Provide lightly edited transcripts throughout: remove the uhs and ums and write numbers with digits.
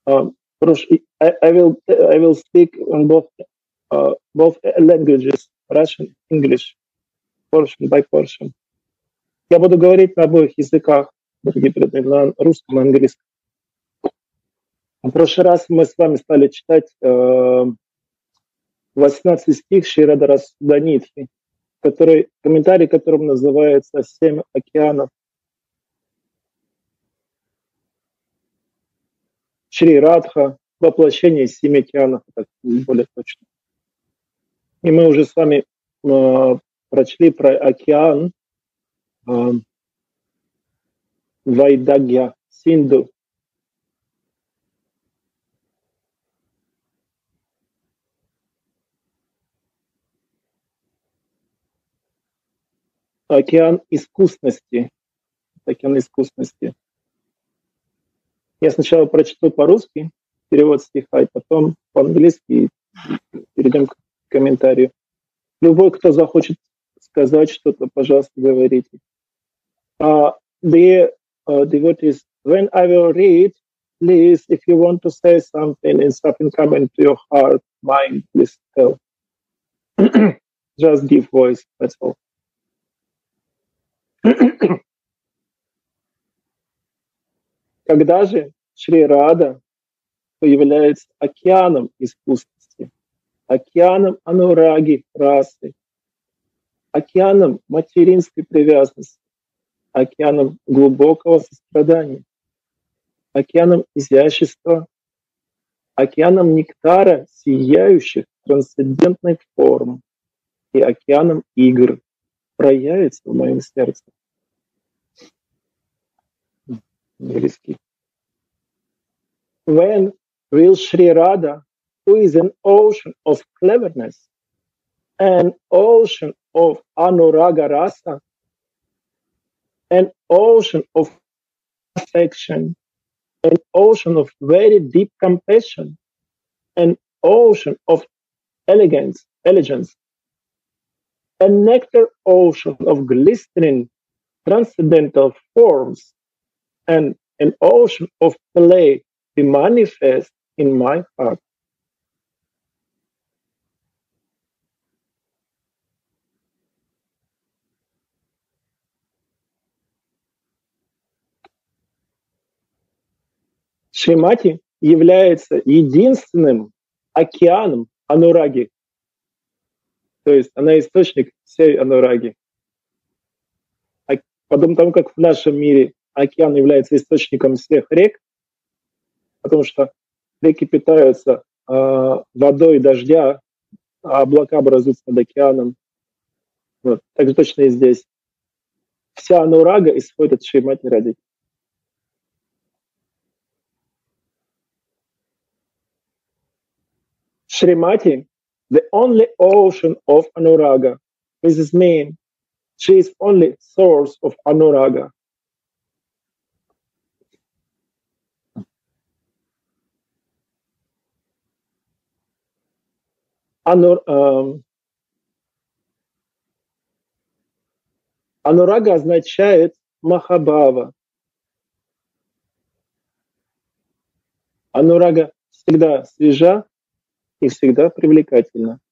I will speak on both languages, Russian, English, portion by portion. Я буду говорить на обоих языках, на русском и английском. В прошлый раз мы с вами стали читать 18 стих Шрирада Расуданитхи, комментарий которым называется «Семь океанов». Шри Радха, воплощение семи океанов, так более точно. И мы уже с вами прочли про океан Вайдагья, Синду. Океан искусности. Океан искусности. Я сначала прочту по-русски перевод стиха, и потом по-английски, и перейдем к комментарию. Любой, кто захочет сказать что-то, пожалуйста, говорите. Dear devotees, when I will read, please, if you want to say something and something come into your heart, mind, please tell. Just give voice, that's all. Когда же Шри Рада появляется океаном искусности, океаном анураги расы, океаном материнской привязанности, океаном глубокого сострадания, океаном изящества, океаном нектара сияющих трансцендентных форм и океаном игр проявится в моем сердце. Английский. When will Shri Radha, who is an ocean of cleverness, an ocean of anuraga rasa, an ocean of affection, an ocean of very deep compassion, an ocean of elegance, a nectar ocean of glistening transcendental forms, and an ocean of play be manifest in my heart. Шримати является единственным океаном анураги. То есть она источник всей анураги. Подобно тому, как в нашем мире океан является источником всех рек, потому что реки питаются водой дождя, а облака образуются над океаном. Вот. Так же точно и здесь. Вся анурага исходит от Шримати Радхики. Shrimati, the only ocean of Anuraga. This means she is only source of Anuraga. Анурага означает Махабхава. Анурага всегда свежа и всегда привлекательна.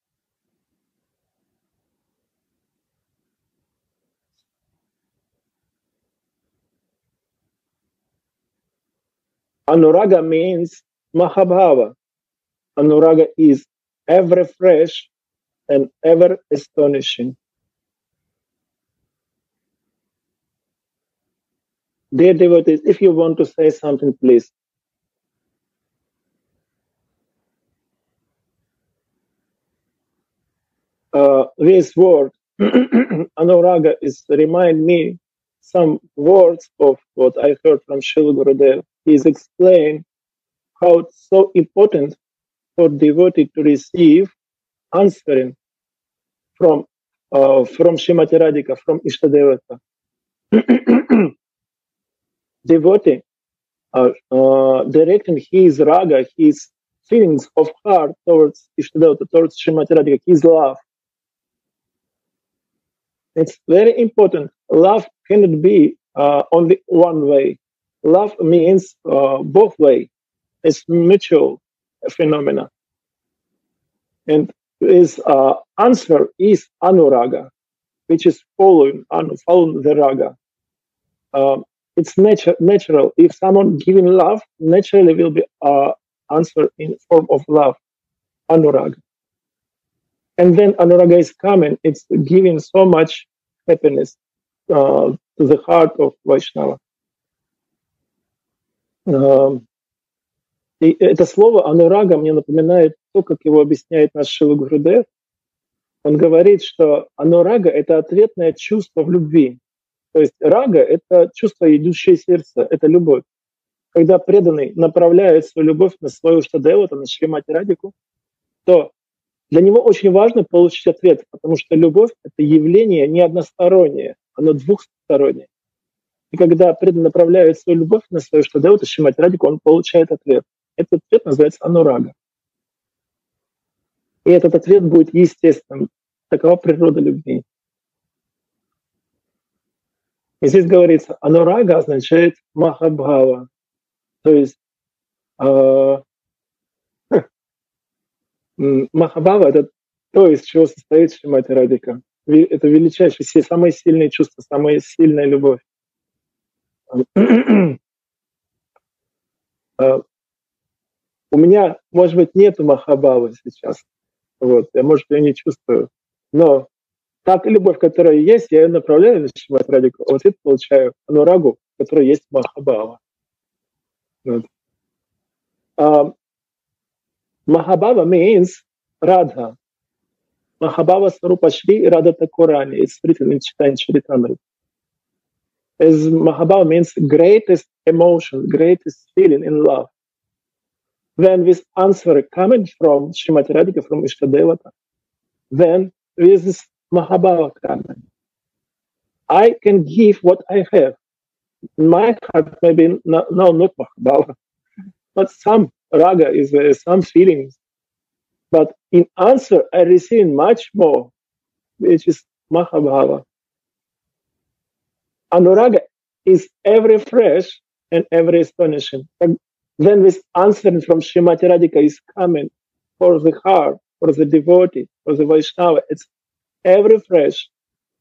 Anuraga means Mahabhava. Anuraga is ever fresh and ever astonishing. Dear devotees, if you want to say something, please. This word, Anuraga, remind me some words of what I heard from Srila Gurudev. He's explained how it's so important for devotee to receive answering from Srimati Radhika, from Ishtadevata. Devotee directing his raga, his feelings of heart towards Ishtadevata, towards Srimati Radhika, his love. It's very important. Love cannot be only one way. Love means both way. It's mutual phenomena. And his answer is anuraga, which is following the raga. It's natural. If someone giving love, naturally will be answer in form of love, anuraga. And then anuraga is coming. It's giving so much happiness to the heart of Vaishnava. И это слово анурага мне напоминает то, как его объясняет наш Шрила Гурудев. Он говорит, что анурага — это ответное чувство в любви. То есть рага — это чувство, идущее из сердца, это любовь. Когда преданный направляет свою любовь на свою Штадевату, на Шримати Радику, то для него очень важно получить ответ, потому что любовь — это явление не одностороннее, оно двухстороннее. И когда преданный направляет свою любовь на свою Штадевату, Шримати Радику, он получает ответ. Этот ответ называется анурага. И этот ответ будет естественным. Такова природа любви. И здесь говорится, анурага означает махабхава. То есть махабхава — это то, из чего состоит Шримати Радика. Это величайшее, самое сильное чувство, самая сильная любовь. У меня, может быть, нету махабхавы сейчас. Вот, я, может, ее не чувствую. Но так любовь, которая есть, я ее направляю на Шримати Радику. Вот это получаю анурагу, в которой есть махабхава. Вот. Махабхава means Radha. Махабхава Сварупа Шри Радha Тхакурани. It's written in Chaitanya Charitamrita. As Mahabhava means greatest emotion, greatest feeling in love. When this answer coming from Shrimati Radhika, from Ishtadevata, then with this Mahabhava coming, I can give what I have. In my heart, maybe not Mahabhava, but some raga is some feelings. But in answer, I receive much more, which is Mahabhava. Anuraga is ever fresh and ever astonishing. Then this answer from Shrimati Radhika is coming for the heart, for the devotee, for the Vaishnava. It's ever fresh.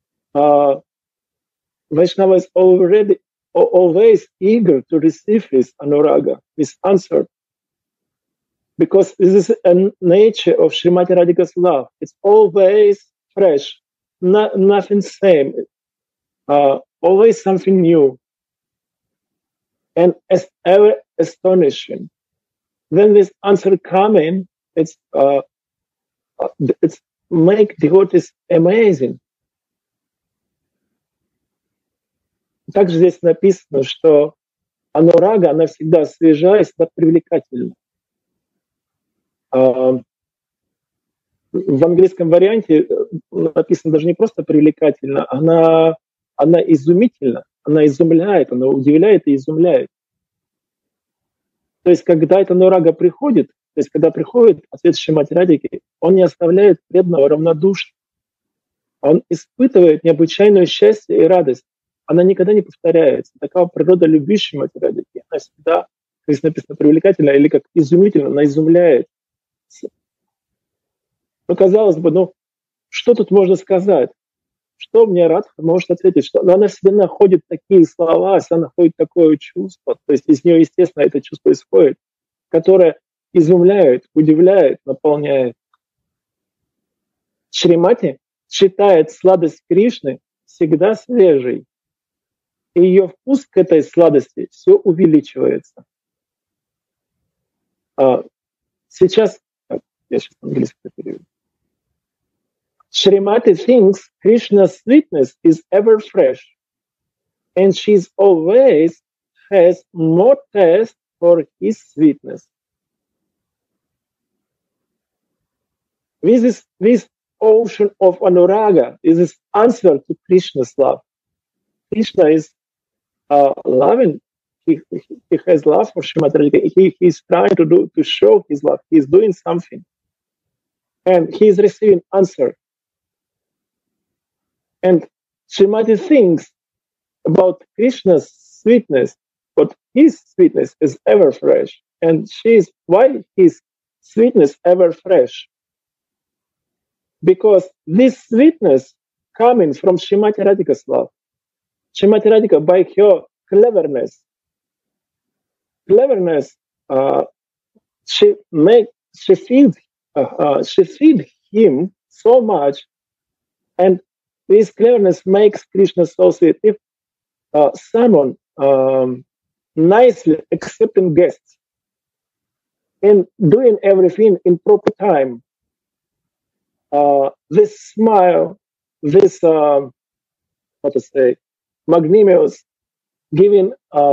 Vaishnava is always eager to receive this anuraga, this answer. Because this is a nature of Shrimati Radhika's love. It's always fresh, nothing same, always something new. And as ever astonishing. When this answer coming, it's make devotees amazing. Также здесь написано, что анурага, она всегда свежа и всегда привлекательна. В английском варианте написано даже не просто привлекательно, она изумительна. Она изумляет, она удивляет и изумляет. То есть, когда эта нурага приходит, то есть, когда приходит ответ Шримати Радики, он не оставляет преданного равнодушным. Он испытывает необычайное счастье и радость. Она никогда не повторяется. Такова природа любви Шримати Радики. Она всегда, как здесь написано, привлекательна или как изумительно, она изумляет. Ну, казалось бы, что тут можно сказать? Что мне Радха может ответить? Что она в себе находит такие слова, она находит такое чувство, то есть из нее, естественно, это чувство исходит, которое изумляет, удивляет, наполняет. Шримати считает сладость Кришны всегда свежей, и ее вкус к этой сладости все увеличивается. Сейчас, я сейчас английский переведу. Shrimati thinks Krishna's sweetness is ever fresh, and she's always has more taste for his sweetness. This ocean of anuraga is this answer to Krishna's love. Krishna is loving. He has love for Shrimati Radhika. He is trying to show his love. He is doing something, and he is receiving answer. And Shrimati thinks about Krishna's sweetness, but his sweetness is ever fresh. And why is sweetness ever fresh? Because this sweetness coming from Srimati Radhika's love. Srimati Radhika, by her cleverness, uh, she feed him so much, and this cleverness makes Krishna so sweet. If someone nicely accepting guests and doing everything in proper time, this smile, this magnanimous, giving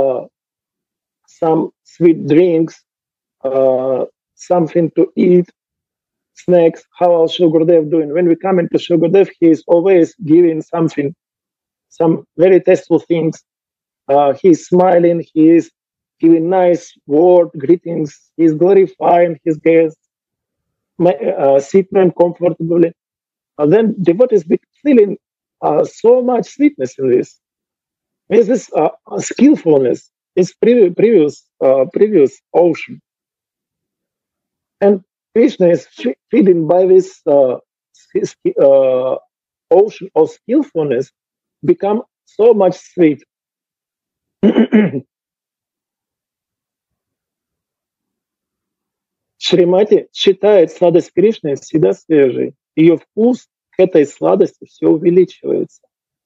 some sweet drinks, something to eat, snacks. How else Shri Gurudev doing? When we come into Shri Gurudev, he is always giving something, some very tasteful things. He's smiling. He is giving nice word greetings. He's glorifying his guests, sitting them comfortably. Then devotees be feeling so much sweetness in this. There's this skillfulness is previous ocean, and Krishna is feeding by this ocean of skillfulness, become so much sweet. Шримати считает сладость Кришны всегда свежей. Ее вкус к этой сладости все увеличивается.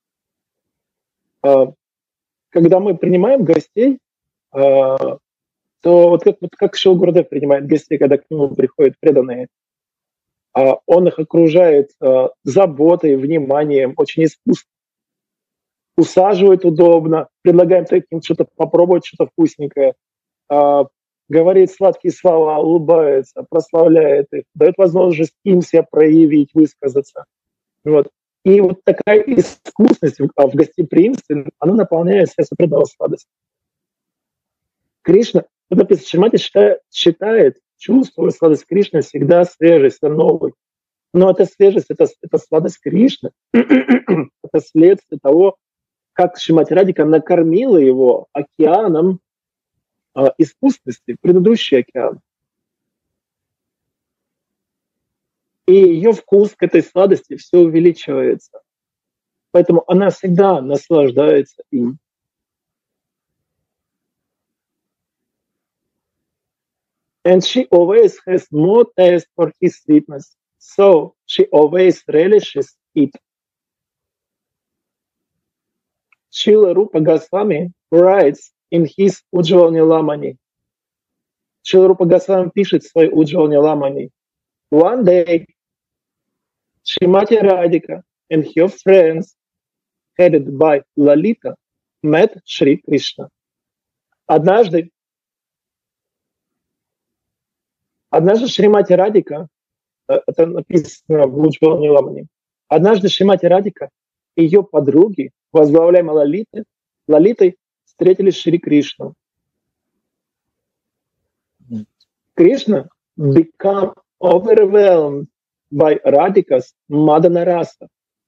Когда мы принимаем гостей, то вот как Шри Гурудев принимает гостей, когда к нему приходят преданные, он их окружает заботой, вниманием, очень искусно. Усаживает удобно, предлагает им что-то попробовать, что-то вкусненькое, говорит сладкие слова, улыбается, прославляет их, дает возможность им себя проявить, высказаться. Вот. И вот такая искусность в гостеприимстве, она наполняет сердце преданного сладостью. Кришна, вот написано, Шримати считает, чувствует сладость Кришны всегда свежей, всегда новой. Но эта свежесть, это сладость Кришны. Это следствие того, как Шримати Радика накормила его океаном искусности, предыдущий океан. И ее вкус к этой сладости все увеличивается. Поэтому она всегда наслаждается им. And she always has more taste for his sweetness, so she always relishes it. Srila Rupa Goswami writes in his Ujjwal Nilamani. Srila Rupa Goswami пишет в свой Ujjwal Nilamani. One day, Srimati Radhika and her friends, headed by Lalita, met Shri Krishna. Однажды Шримати Радика, это написано в Ujjwal Nilamani, однажды Шримати Радика и ее подруги, возглавляемые Лалитой, встретили Шри Кришну. Krishna became overwhelmed by Radhika's Madana Rasa.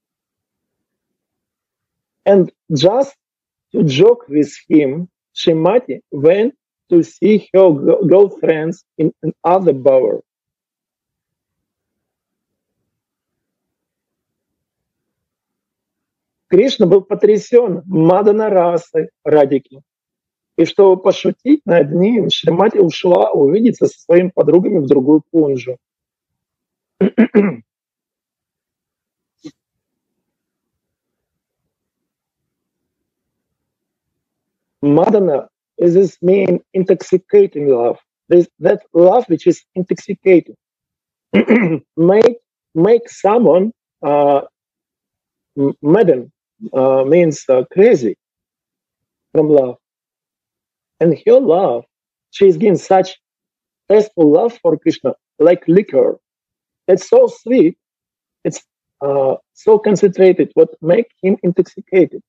And just to joke with him, Srimati went to see her girlfriends in another bower. Кришна был потрясен Мадана расой Радики. И чтобы пошутить над ним, Шримати ушла увидеться со своими подругами в другую кунджу. Madana is this mean intoxicating love. That love which is intoxicating. make someone madden, means crazy from love. And her love, she is giving such tasteful love for Krishna, like liquor. It's so sweet, it's so concentrated, what make him intoxicated.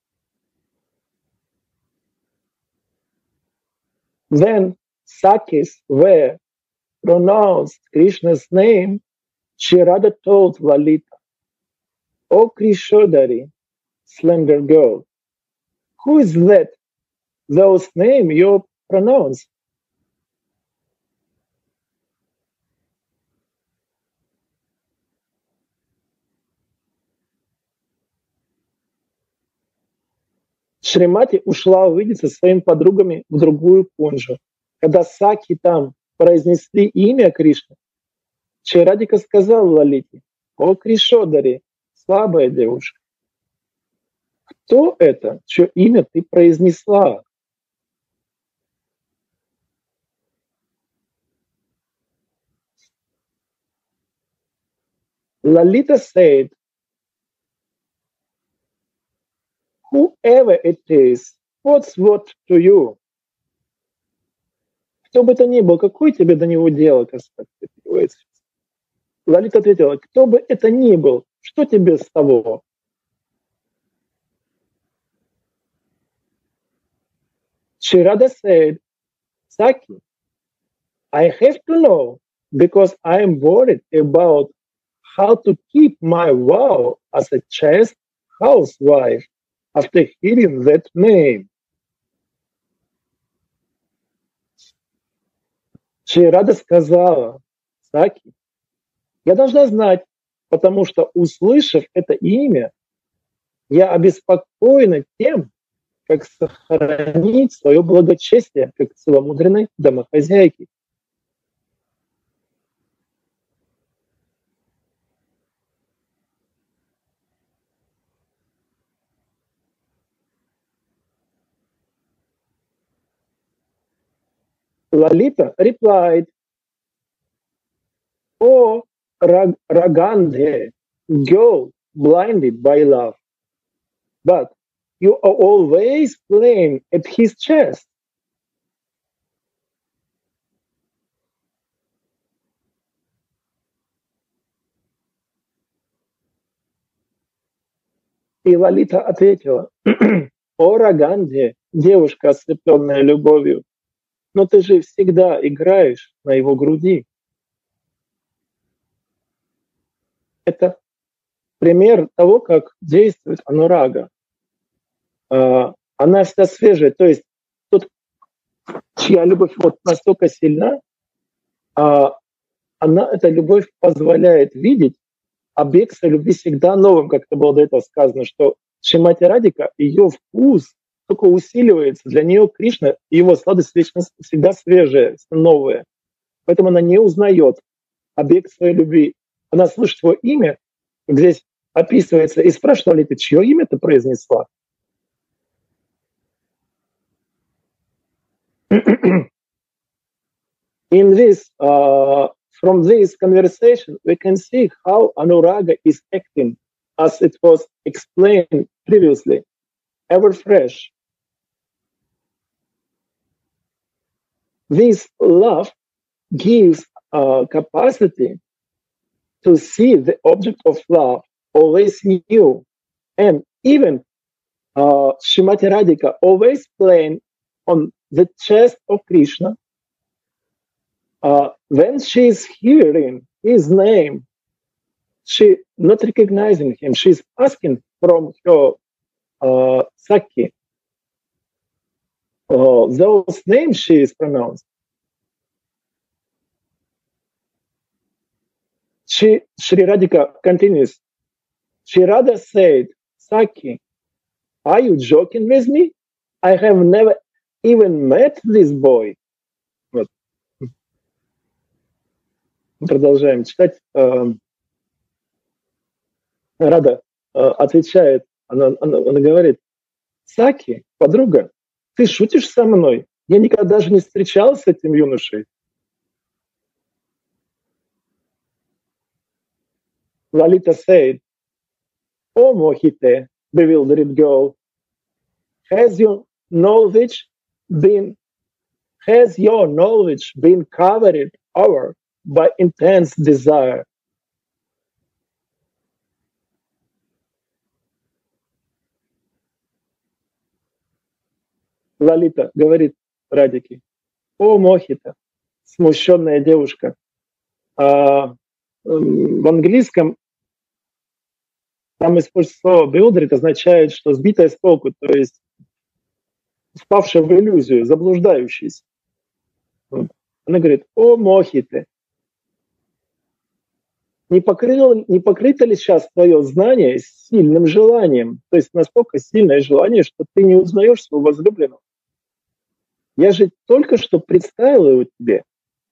When Sakis were pronounced Krishna's name, Shri Radha told Lalita, "O Krishodari, slender girl, who is that? Those name you pronounce?" Шримати ушла увидеться со своими подругами в другую кунжу. Когда Саки там произнесли имя Кришны, Шри Радика сказал Лалите: «О, Кришодари, слабая девушка, кто это, чье имя ты произнесла?» Lalita said, «Whoever it is, what's what to you?» Кто бы это ни был, какое тебе до него дело, как переводится? Лалита ответила: кто бы это ни был, что тебе с того? Шри Рада said, Saki, I have to know because I am worried about how to keep my vow as a chaste housewife after hearing that name. Шри Рада сказала: Саки, я должна знать, потому что, услышав это имя, я обеспокоена тем, как сохранить свое благочестие, как целомудренной домохозяйки. Lalita replied, "Oh, Ragandhe, girl blinded by love, but you are always playing at his chest." И Лалита ответила: «О, Рагандhe, девушка, ослепленная любовью, но ты же всегда играешь на его груди». Это пример того, как действует анурага. Она вся свежая, то есть тот, чья любовь вот настолько сильна, эта любовь позволяет видеть объект своей любви всегда новым, как это было до этого сказано, что Шримати Радика, ее вкус только усиливается. Для нее Кришна, его сладость вечно всегда свежая, новая. Поэтому она не узнает объект своей любви. Она слышит его имя, как здесь описывается, и спрашивает ли ты, чье имя ты произнесла? In this, from this conversation, we can see how Anuraga is acting, as it was explained previously, ever fresh. This love gives capacity to see the object of love always new, and even Srimati Radhika always playing on the chest of Krishna. When she is hearing his name, she not recognizing him. She's asking from her Saki those names she is pronounced. Shri Radhika continues. Shri Radha said, Saki, are you joking with me? I have never even met this boy. Вот. Продолжаем читать. Рада отвечает, она говорит: Саки, подруга, ты шутишь со мной? Я никогда даже не встречалась с этим юношей. Lalita said, "Oh, Mohite, bewildered girl, has your knowledge been covered over by intense desire?" Лалита говорит Радике: «О, Мохита, смущенная девушка». В английском там используется слово bewildered, означает, что сбитая с толку, то есть впавшая в иллюзию, заблуждающаяся. Она говорит: «О, Мохите». Не покрыто ли сейчас твое знание сильным желанием? То есть настолько сильное желание, что ты не узнаешь своего возлюбленного. Я же только что представил его тебе.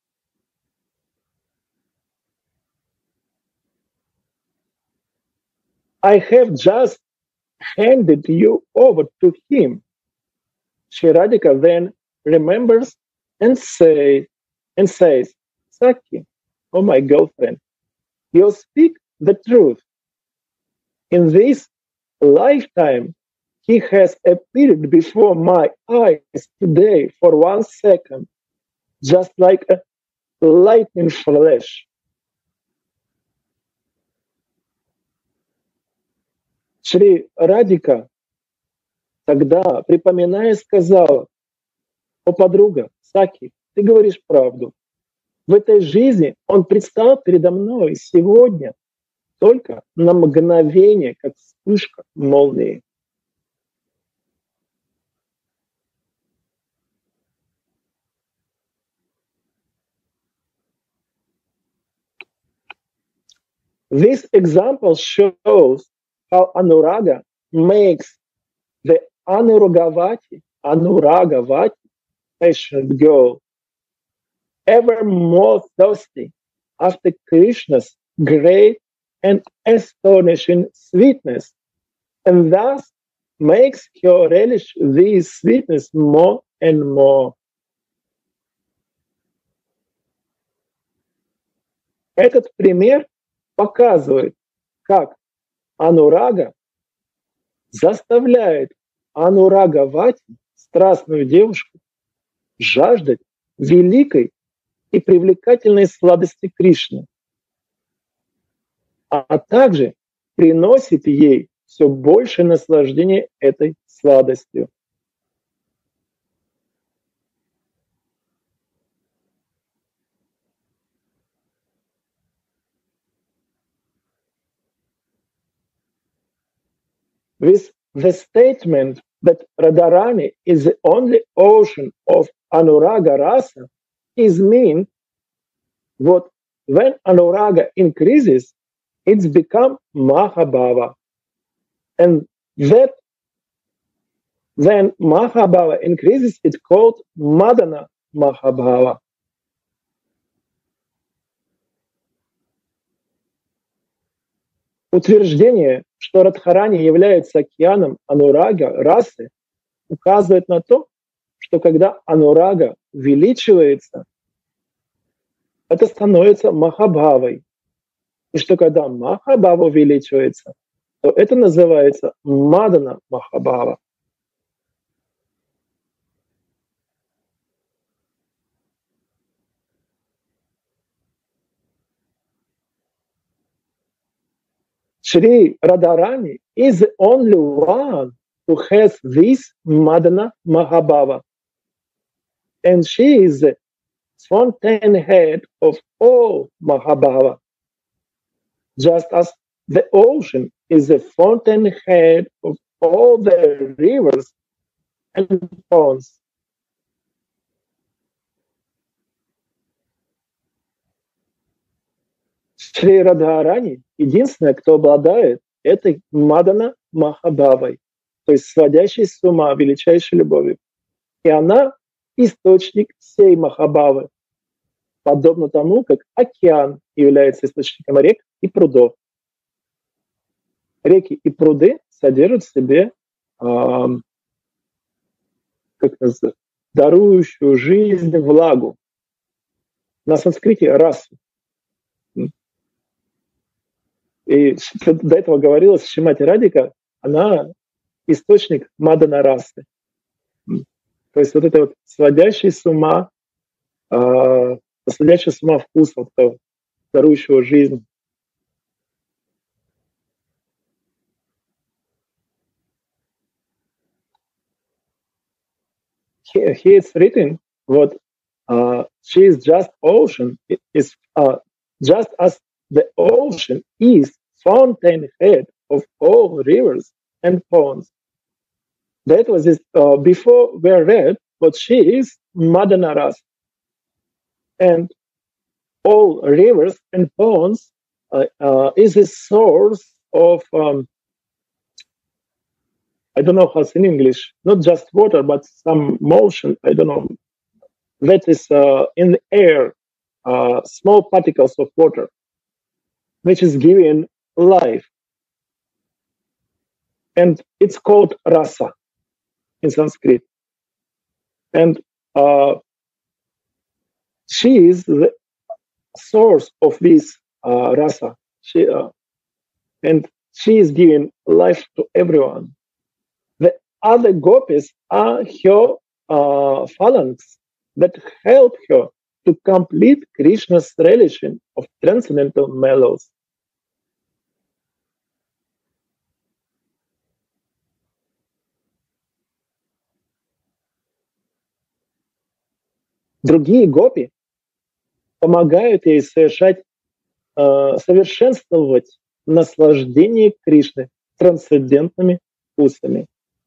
I have just handed you over to him. Shri Radhika then remembers and says, Saki, oh my girlfriend, you speak the truth. In this lifetime, he has appeared before my eyes today for 1 second, just like a lightning flash. Шри Радика тогда, припоминая, сказала: «О, подруга, Саки, ты говоришь правду. В этой жизни он предстал передо мной сегодня только на мгновение, как вспышка молнии». This example shows how Anuraga makes the Anuragavati, passionate girl, ever more thirsty after Krishna's great and astonishing sweetness, and thus makes her relish this sweetness more and more. Этот пример показывает, как Анурага заставляет Анурагавати, страстную девушку, жаждать великой и привлекательной сладости Кришны, а также приносит ей все больше наслаждения этой сладостью. With the statement that Radharani is the only ocean of Anuraga Rasa is meant that when Anuraga increases, it's become Mahabhava. And that when Mahabhava increases, it's called Madana Mahabhava. Утверждение, что Радхарани является океаном Анурага расы, указывает на то, что когда Анурага увеличивается, это становится Махабхавой. И что когда Махабхава увеличивается, то это называется Мадана Махабхава. Shri Radharani is the only one who has this Madana Mahabhava. And she is the fountainhead of all Mahabhava. Just as the ocean is the fountainhead of all the rivers and ponds. Шри Радхарани единственная, кто обладает этой Мадана Махабхавой, то есть сводящей с ума величайшей любовью. И она источник всей Махабхавы, подобно тому, как океан является источником рек и прудов. Реки и пруды содержат в себе дарующую жизнь влагу. На санскрите расу. И до этого говорилось, Шримати Радика, она источник Мадана расы. То есть вот это вот сводящий с ума вкус, вот этого, дарующего жизнь. Here it's written, what she is just ocean, is just as the ocean is fountainhead of all rivers and ponds. That was before we read, but she is Madanaras. And all rivers and ponds is a source of, I don't know how it's in English, not just water, but some motion, I don't know, that is in the air, small particles of water, which is giving life. And it's called rasa in Sanskrit. And she is the source of this rasa. And she is giving life to everyone. The other gopis are her phalanx that help her to complete Krishna's relation of transcendental mellows. Другие гопи помогают ей совершенствовать наслаждение Кришны трансцендентными вкусами.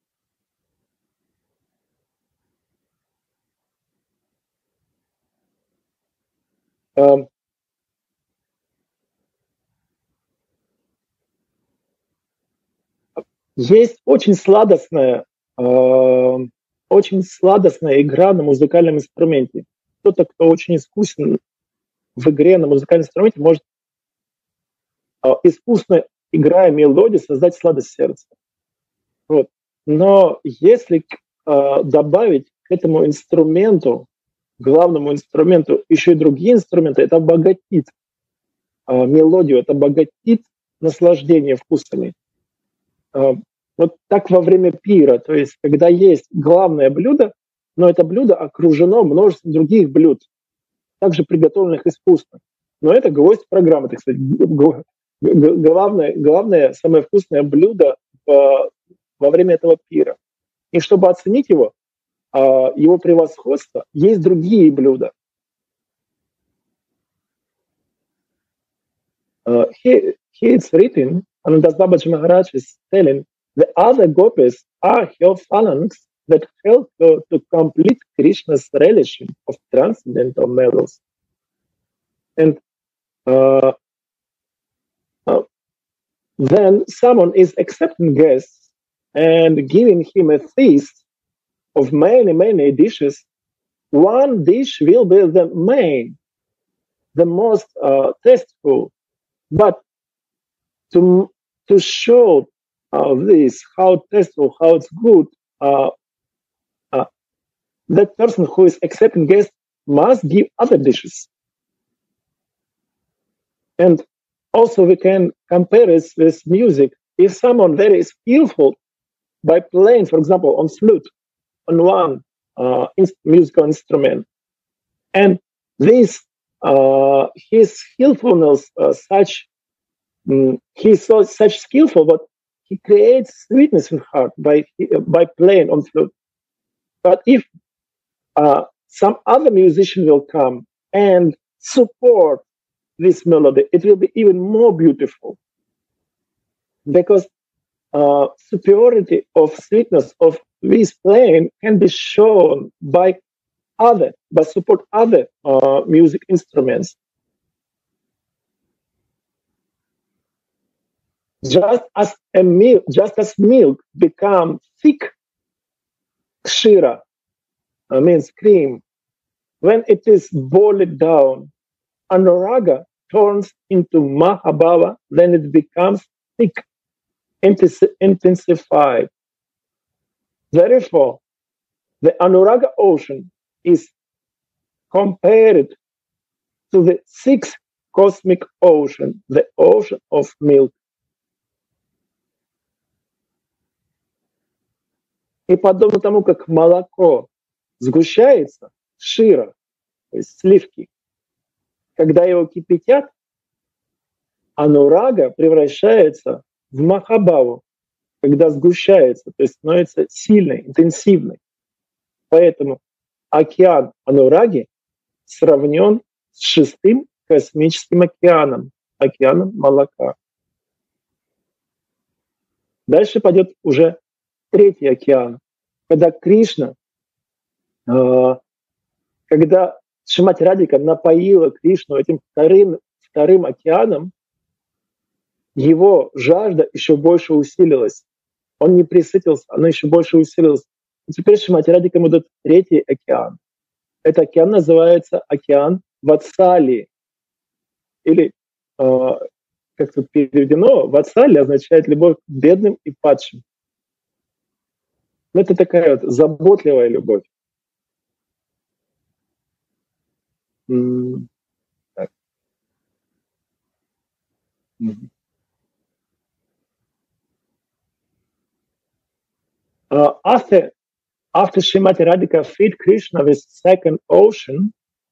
Есть очень сладостная игра на музыкальном инструменте. Кто-то, кто очень искусен в игре на музыкальном инструменте, может, искусно играя мелодию, создать сладость сердца. Вот. Но если добавить к этому инструменту, главному инструменту, еще и другие инструменты, это обогатит мелодию, это обогатит наслаждение вкусами. Вот так во время пира, то есть когда есть главное блюдо, но это блюдо окружено множеством других блюд, также приготовленных искусственно. Но это гвоздь программы, так сказать, главное, самое вкусное блюдо во время этого пира. И чтобы оценить его превосходство, есть другие блюда. Here it's written, and Das Babaji Maharaj is telling, the other gopis are her phalanx that help her to complete Krishna's relation of transcendental mellows. And then someone is accepting guests and giving him a feast of many, many dishes. One dish will be the main, the most tasteful. But to show this, how tasteful, how it's good, that person who is accepting guests must give other dishes. And also we can compare it with music. If someone very skillful by playing, for example, on flute, on one musical instrument, and this his skillfulness he's such skillful, but he creates sweetness in heart by playing on flute. But if some other musician will come and support this melody, it will be even more beautiful, because superiority of sweetness of this playing can be shown by support other music instruments. Just as milk becomes thick, kshira means cream, when it is boiled down, anuraga turns into mahabhava, then it becomes thick, intensified. Therefore, the anuraga ocean is compared to the sixth cosmic ocean, the ocean of milk. И подобно тому, как молоко сгущается, шира, то есть сливки, когда его кипятят, анурага превращается в махабаву, когда сгущается, то есть становится сильной, интенсивной. Поэтому океан анураги сравнен с шестым космическим океаном, океаном молока. Дальше пойдет уже третий океан, когда Кришна, когда Шримати Радхика напоила Кришну этим вторым океаном, его жажда еще больше усилилась. Он не присытился, она еще больше усилилась. И теперь Шримати Радика ему дает третий океан. Этот океан называется океан Ватсали. Или, как тут переведено, Ватсали означает любовь к бедным и падшим. Но это такая вот заботливая любовь. Так. After Srimati Radhika fed Krishna with second ocean,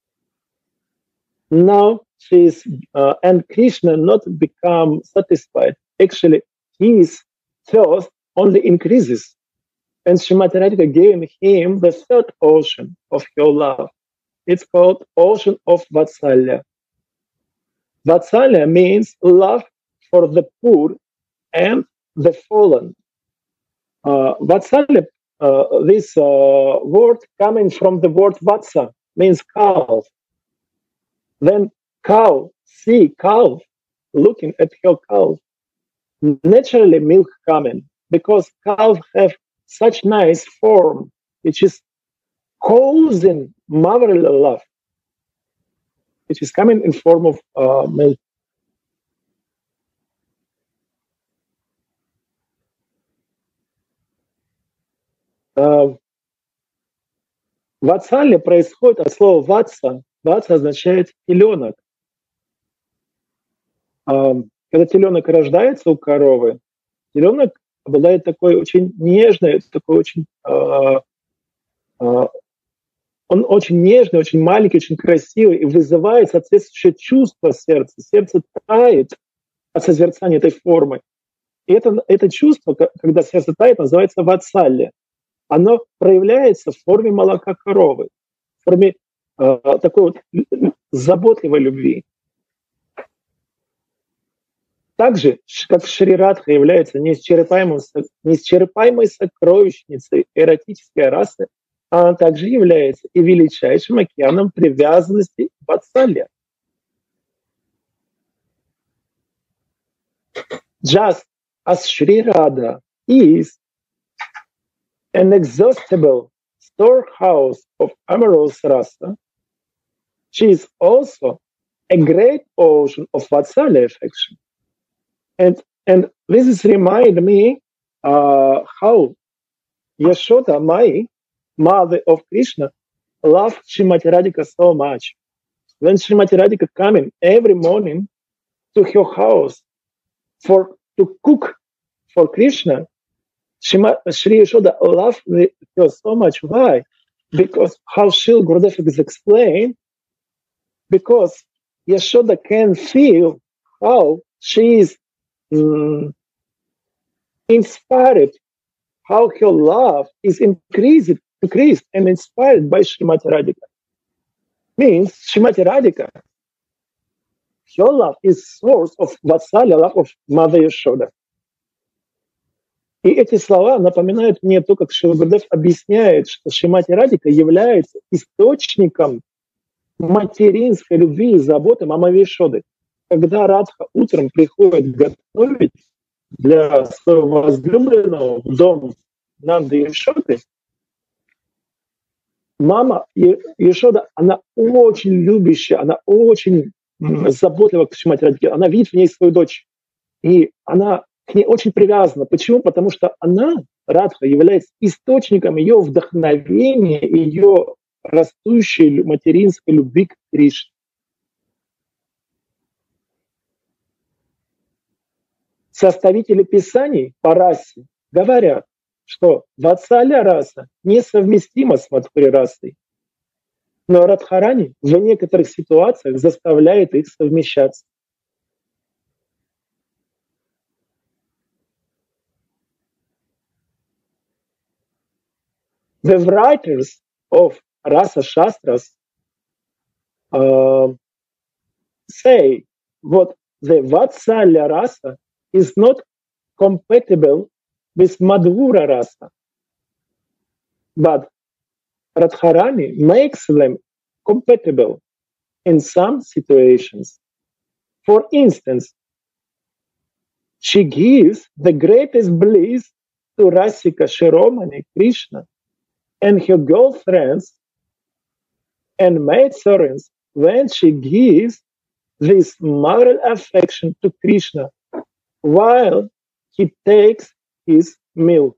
now she is, and Krishna not become satisfied. Actually, his thirst only increases. And Srimati Radhika gave him the third ocean of her love. It's called Ocean of Vatsalya. Vatsalya means love for the poor and the fallen. Vatsalya, this word coming from the word Vatsa, means calf. Then cow, see calf, looking at her calf, naturally milk coming, because calf have such nice form, which is causing motherly love, which is coming in form of milk. Ватсалия происходит от слова ватса. Ватса означает теленок. Когда теленок рождается у коровы, теленок обладает такой очень нежной, такой очень, он очень нежный, очень маленький, очень красивый и вызывает соответствующее чувство сердца. Сердце тает от созерцания этой формы. И это чувство, когда сердце тает, называется ватсалия. Оно проявляется в форме молока коровы, в форме такой вот заботливой любви. Также, как Шри Радха является неисчерпаемой сокровищницей эротической расы, она также является и величайшим океаном привязанности Ватсалия. Just as Shri Radha is an exhaustible storehouse of amorous rasa, she is also a great ocean of Vatsalya affection. And this is remind me how Yashoda, my mother of Krishna, loved Srimati Radhika so much. When Srimati Radhika coming every morning to her house to cook for Krishna, Shri Yashoda loved her so much. Why? Because how Shri Gurudev is explained, because Yashoda can feel how she is inspired, how her love is increased and inspired by Srimati Radhika. Means Srimati Radhika, her love is source of Vatsalya, love of Mother Yashoda. И эти слова напоминают мне то, как Шрила Гурудев объясняет, что Шримати Радхика является источником материнской любви и заботы Мамы Яшоды. Когда Радха утром приходит готовить для своего возлюбленного в дом Нанды Яшоды, мама Яшода, она очень любящая, она очень заботлива к Шримати Радхике. Она видит в ней свою дочь. И она к ней очень привязана. Почему? Потому что она, Радха, является источником ее вдохновения, ее растущей материнской любви к Кришне. Составители Писаний по расе говорят, что Ватсалия раса несовместима с Мадхури расой, но Радхарани в некоторых ситуациях заставляет их совмещаться. The writers of Rasa Shastras say that the Vatsalya rasa is not compatible with Madhura rasa, but Radharani makes them compatible in some situations. For instance, She gives the greatest bliss to Rasika Shiromani Krishna and her girlfriends and maidservants when she gives this moral affection to Krishna while he takes his meal.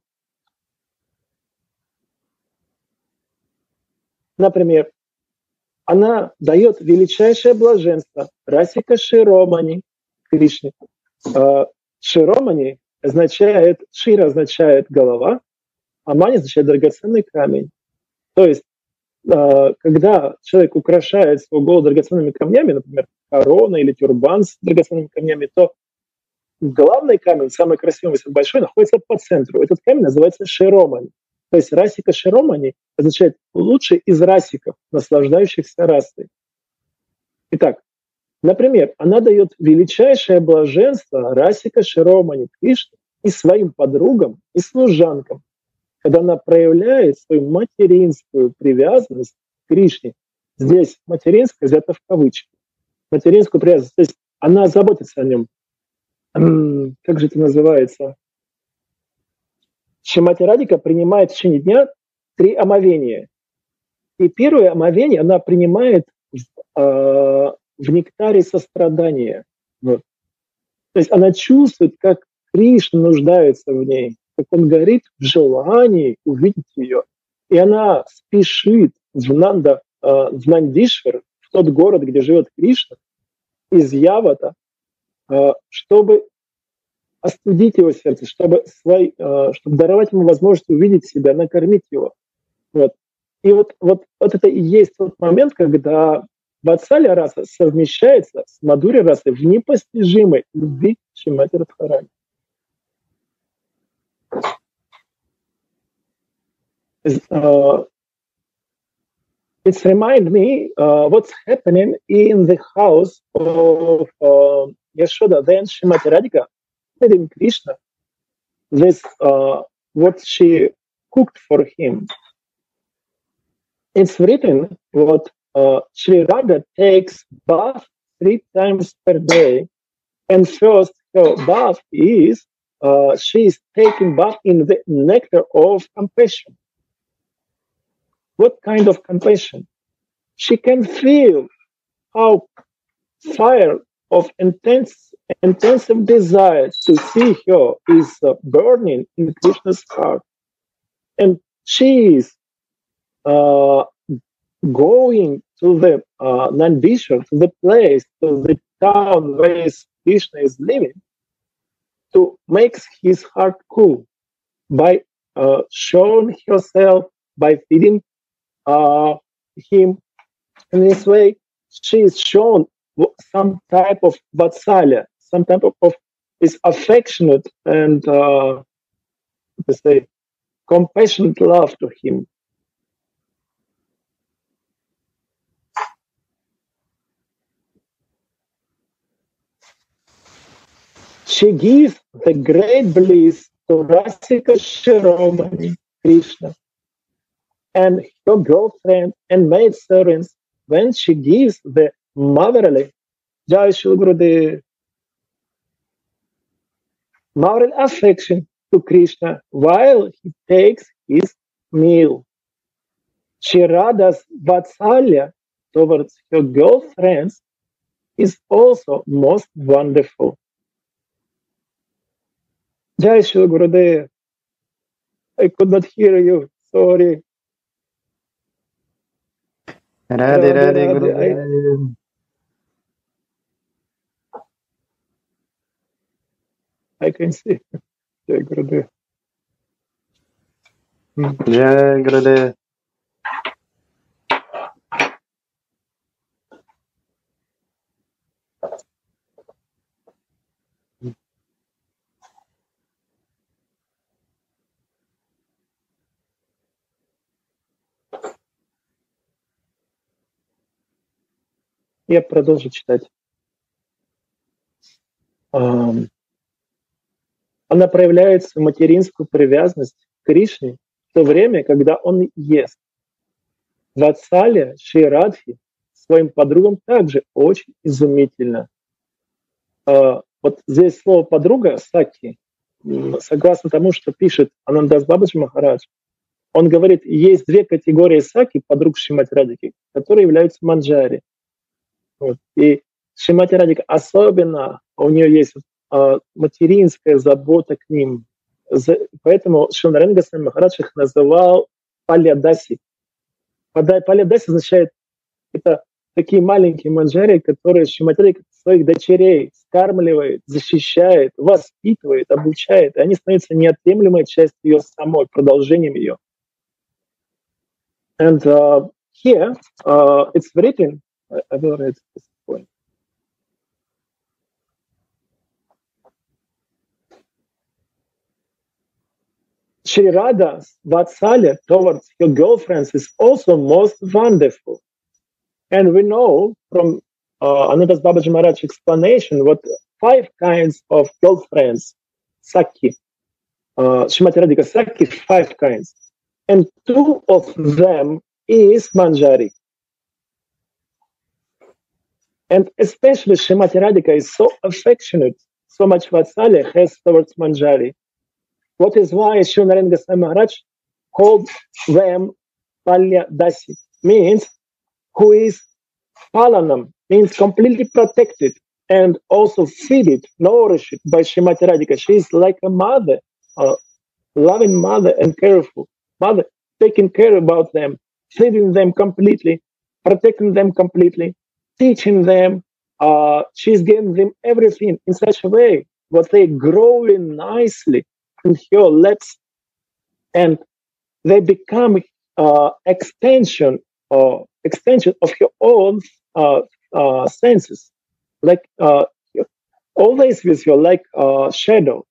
Например, она дает величайшее блаженство Расика Широмани Кришне. Широмани означает, Шира означает голова, а мани означает драгоценный камень. То есть, когда человек украшает свою голову драгоценными камнями, например, корона или тюрбан с драгоценными камнями, то главный камень, самый красивый, самый большой, находится по центру. Этот камень называется Широмани. То есть Расика Широмани означает лучший из расиков, наслаждающихся расой. Итак, например, она дает величайшее блаженство Расика Широмани Кришне и своим подругам, и служанкам, когда она проявляет свою материнскую привязанность к Кришне. Здесь материнская взята в кавычки. Материнскую привязанность. То есть она заботится о нем. Как же это называется? Шримати Радика принимает в течение дня 3 омовения. И первое омовение она принимает в нектаре сострадания. Вот. То есть она чувствует, как Кришна нуждается в ней, как он горит в желании увидеть ее. И она спешит в Нандишвар, в тот город, где живет Кришна, из Явата, чтобы остудить его сердце, чтобы даровать ему возможность увидеть себя, накормить его. Вот. И вот это и есть тот момент, когда Ватсалья раса совмещается с Мадхурья расой в непостижимой любви Шримати Радхарани. It reminds me what's happening in the house of Yashoda. Then Shrimati Radhika telling Krishna this what she cooked for him. It's written what Sri Radha takes bath 3 times per day, and first her bath is she is taking bath in the nectar of compassion. What kind of compassion? She can feel how fire of intensive desire to see her is burning in Krishna's heart. And she is going to the Nandishwar, to the place, to the town where Krishna is living, to make his heart cool by showing herself, by feeding him. In this way, she is shown some type of vatsalya, some type of this affectionate and compassionate love to him. She gives the great bliss to Rasika Shiromani Krishna and her girlfriend and maidservants when she gives the motherly Jai Shri Gurudev moral affection to Krishna while he takes his meal. Shri Radha's Vatsalya towards her girlfriends is also most wonderful. Jai Shri Gurudev. I could not hear you. Sorry. Radhe Radhe Gurudev. I can see. Jai Gurudev. Jai Gurudev. Я продолжу читать. Она проявляет свою материнскую привязанность к Кришне в то время, когда он ест. Ватсалья Шри Радхи своим подругам также очень изумительно. Вот здесь слово «подруга» Саки, согласно тому, что пишет Анандас Бабаджи Махарадж, он говорит, есть две категории Саки, подруг Шримати Радхики, которые являются манджари. Вот. И Шримати Радхика особенно, у нее есть материнская забота к ним. Поэтому Шрила Нарайана Госвами Махарадж их называл пальядаси. Пальядаси означает, это такие маленькие манджари, которые Шримати Радхика своих дочерей скармливает, защищает, воспитывает, обучает. И они становятся неотъемлемой частью ее самой, продолжением ее. And here it's written, I will read this point. Shri Radha's vatsalya towards her girlfriends is also most wonderful. And we know from Anandas Babaji Maharaj's explanation what 5 kinds of girlfriends, Saki, Shrimati Radhika Saki, 5 kinds. And 2 of them is Manjari. And especially Shrimati Radhika is so affectionate, so much vatsalya has towards Manjari. What is why Srila Narayana Goswami Maharaj called them Palya Dasi, means who is palanam, means completely protected and also feeded, nourished by Shrimati Radhika. She is like a mother, a loving mother and careful mother, taking care about them, feeding them completely, protecting them completely, teaching them. She's giving them everything in such a way that they growing nicely in her laps, and they become extension of her own senses, like always with her like shadow.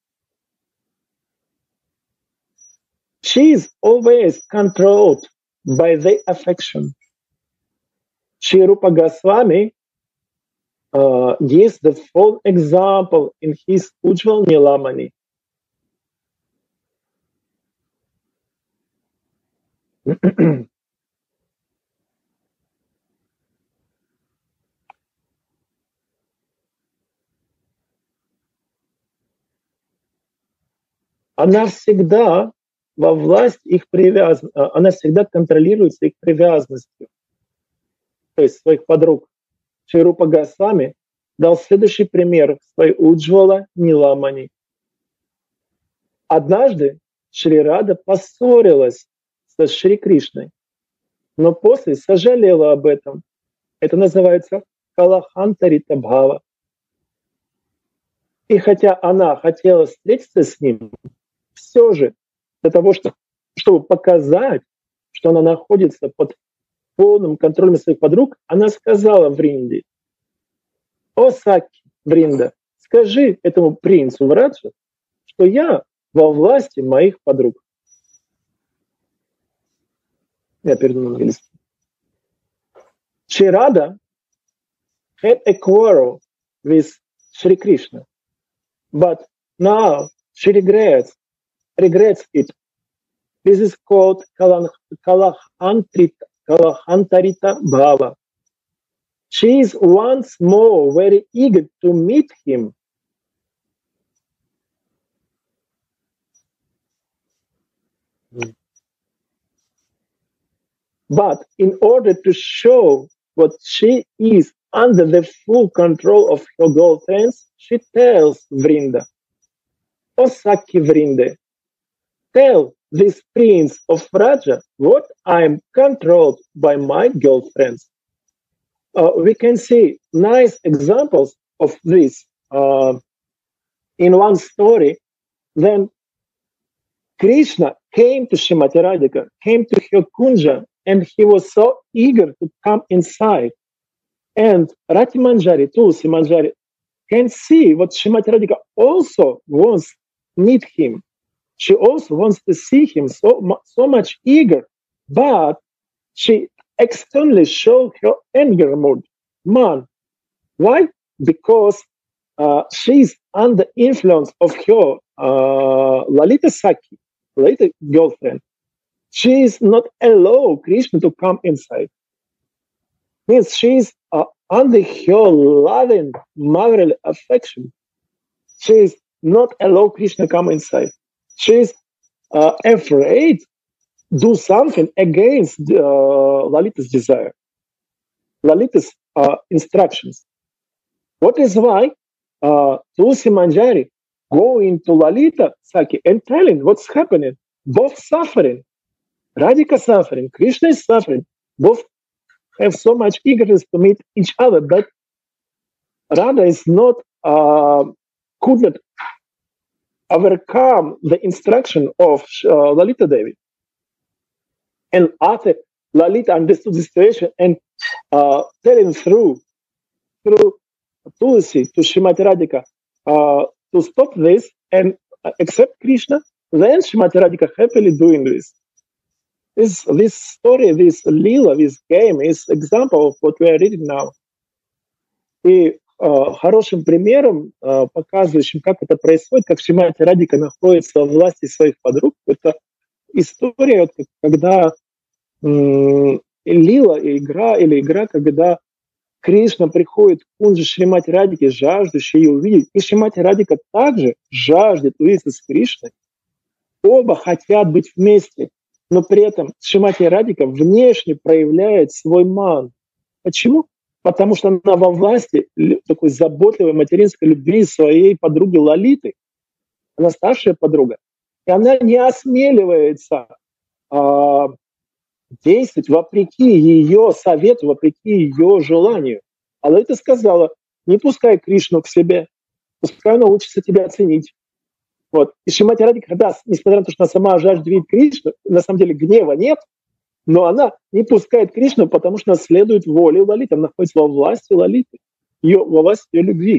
She is always controlled by the affection. Shri Rupa Goswami gives the full example in his Ujjval Nilamani. Она всегда во власть их привязана, она всегда контролируется их привязанностью, то есть своих подруг. Шри Рупа Госвами дал следующий пример в своей Уджвала Ниламани. Однажды Шри Рада поссорилась со Шри Кришной, но после сожалела об этом. Это называется Калахантарита Бхава. И хотя она хотела встретиться с ним, все же для того, чтобы показать, что она находится под полным контролем своих подруг, она сказала Вринде: «О Саки, Вринда, скажи этому принцу Враджа, что я во власти моих подруг». Я перейду на английский. Shri Radha had a quarrel with Shri Krishna, but now she regrets it. This is called Kalahantarita Bhava. She is once more very eager to meet him. But in order to show what she is under the full control of her girlfriends, she tells Vrinda, "O Saki Vrinde, tell this prince of Raja what I am controlled by my girlfriends." We can see nice examples of this in one story. Then Krishna came to Shrimati Radhika, came to her kunja, and he was so eager to come inside. And Rati Manjari, Tulsi Manjari, can see what Shrimati Radhika also wants to meet him. She also wants to see him, so much eager, but she externally showed her anger mood. Man, why? Because she's under influence of her Lalita Saki, Lalita girlfriend. She is not allow Krishna to come inside. Means she is under her loving motherly affection. She is not allow Krishna come inside. She is afraid do something against Lalita's desire, Lalita's instructions. What is why Tulsi Manjari go into Lalita Saki and telling what's happening. Both suffering, Radhika suffering, Krishna is suffering. Both have so much eagerness to meet each other, but Radha is not could not overcome the instruction of Lalita Devi. And after Lalita understood the situation and telling through Tulsi to Srimati Radhika to stop this and accept Krishna, then Srimati Radhika happily doing this. This story, this lila, this game is example of what we are reading now. И хорошим примером, показывающим, как это происходит, как Шримати Радhika находится во власти своих подруг, это история, когда лила, игра, когда Кришна приходит к кунже Шримати Радхике, жаждущей ее увидеть, и Шримати Радhika также жаждет увидеться с Кришной. Оба хотят быть вместе, но при этом Шримати Радhika внешне проявляет свой ман. Почему? Потому что она во власти такой заботливой материнской любви своей подруги Лалиты. Она старшая подруга. И она не осмеливается действовать вопреки ее совету, вопреки ее желанию. А Лалита сказала, не пускай Кришну к себе, пускай он научится тебя оценить. Вот. И Шримати Радhika, да, несмотря на то, что она сама жаждет видеть Кришну, на самом деле гнева нет, но она не пускает Кришну, потому что она следует воле Лалиты, она находится во власти Лалиты, во власти ее любви.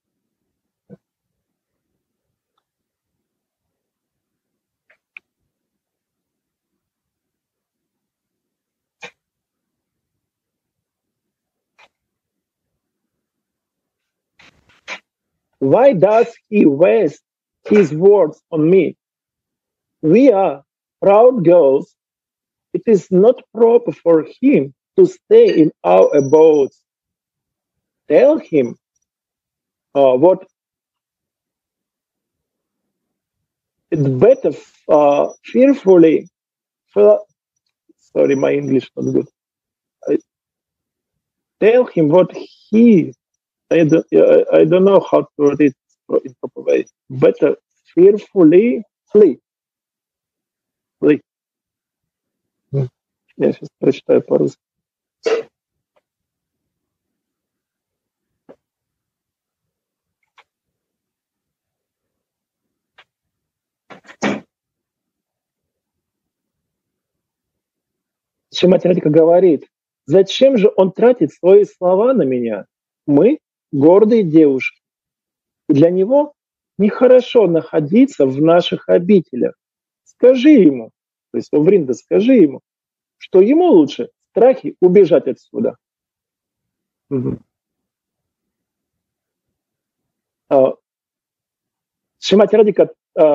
Why does he waste his words on me? We are proud girls. It is not proper for him to stay in our abodes. Tell him what it's better fearfully. Sorry, my English not good. Tell him what he. I don't know how to read it in proper way. Better fearfully flee. Flee. Я сейчас прочитаю по-русски. Шримати Радhika говорит, зачем же он тратит свои слова на меня? Мы гордые девушки. И для него нехорошо находиться в наших обителях. Скажи ему, то есть Вринда, скажи ему, что ему лучше в страхе убежать отсюда. Шримати Радhika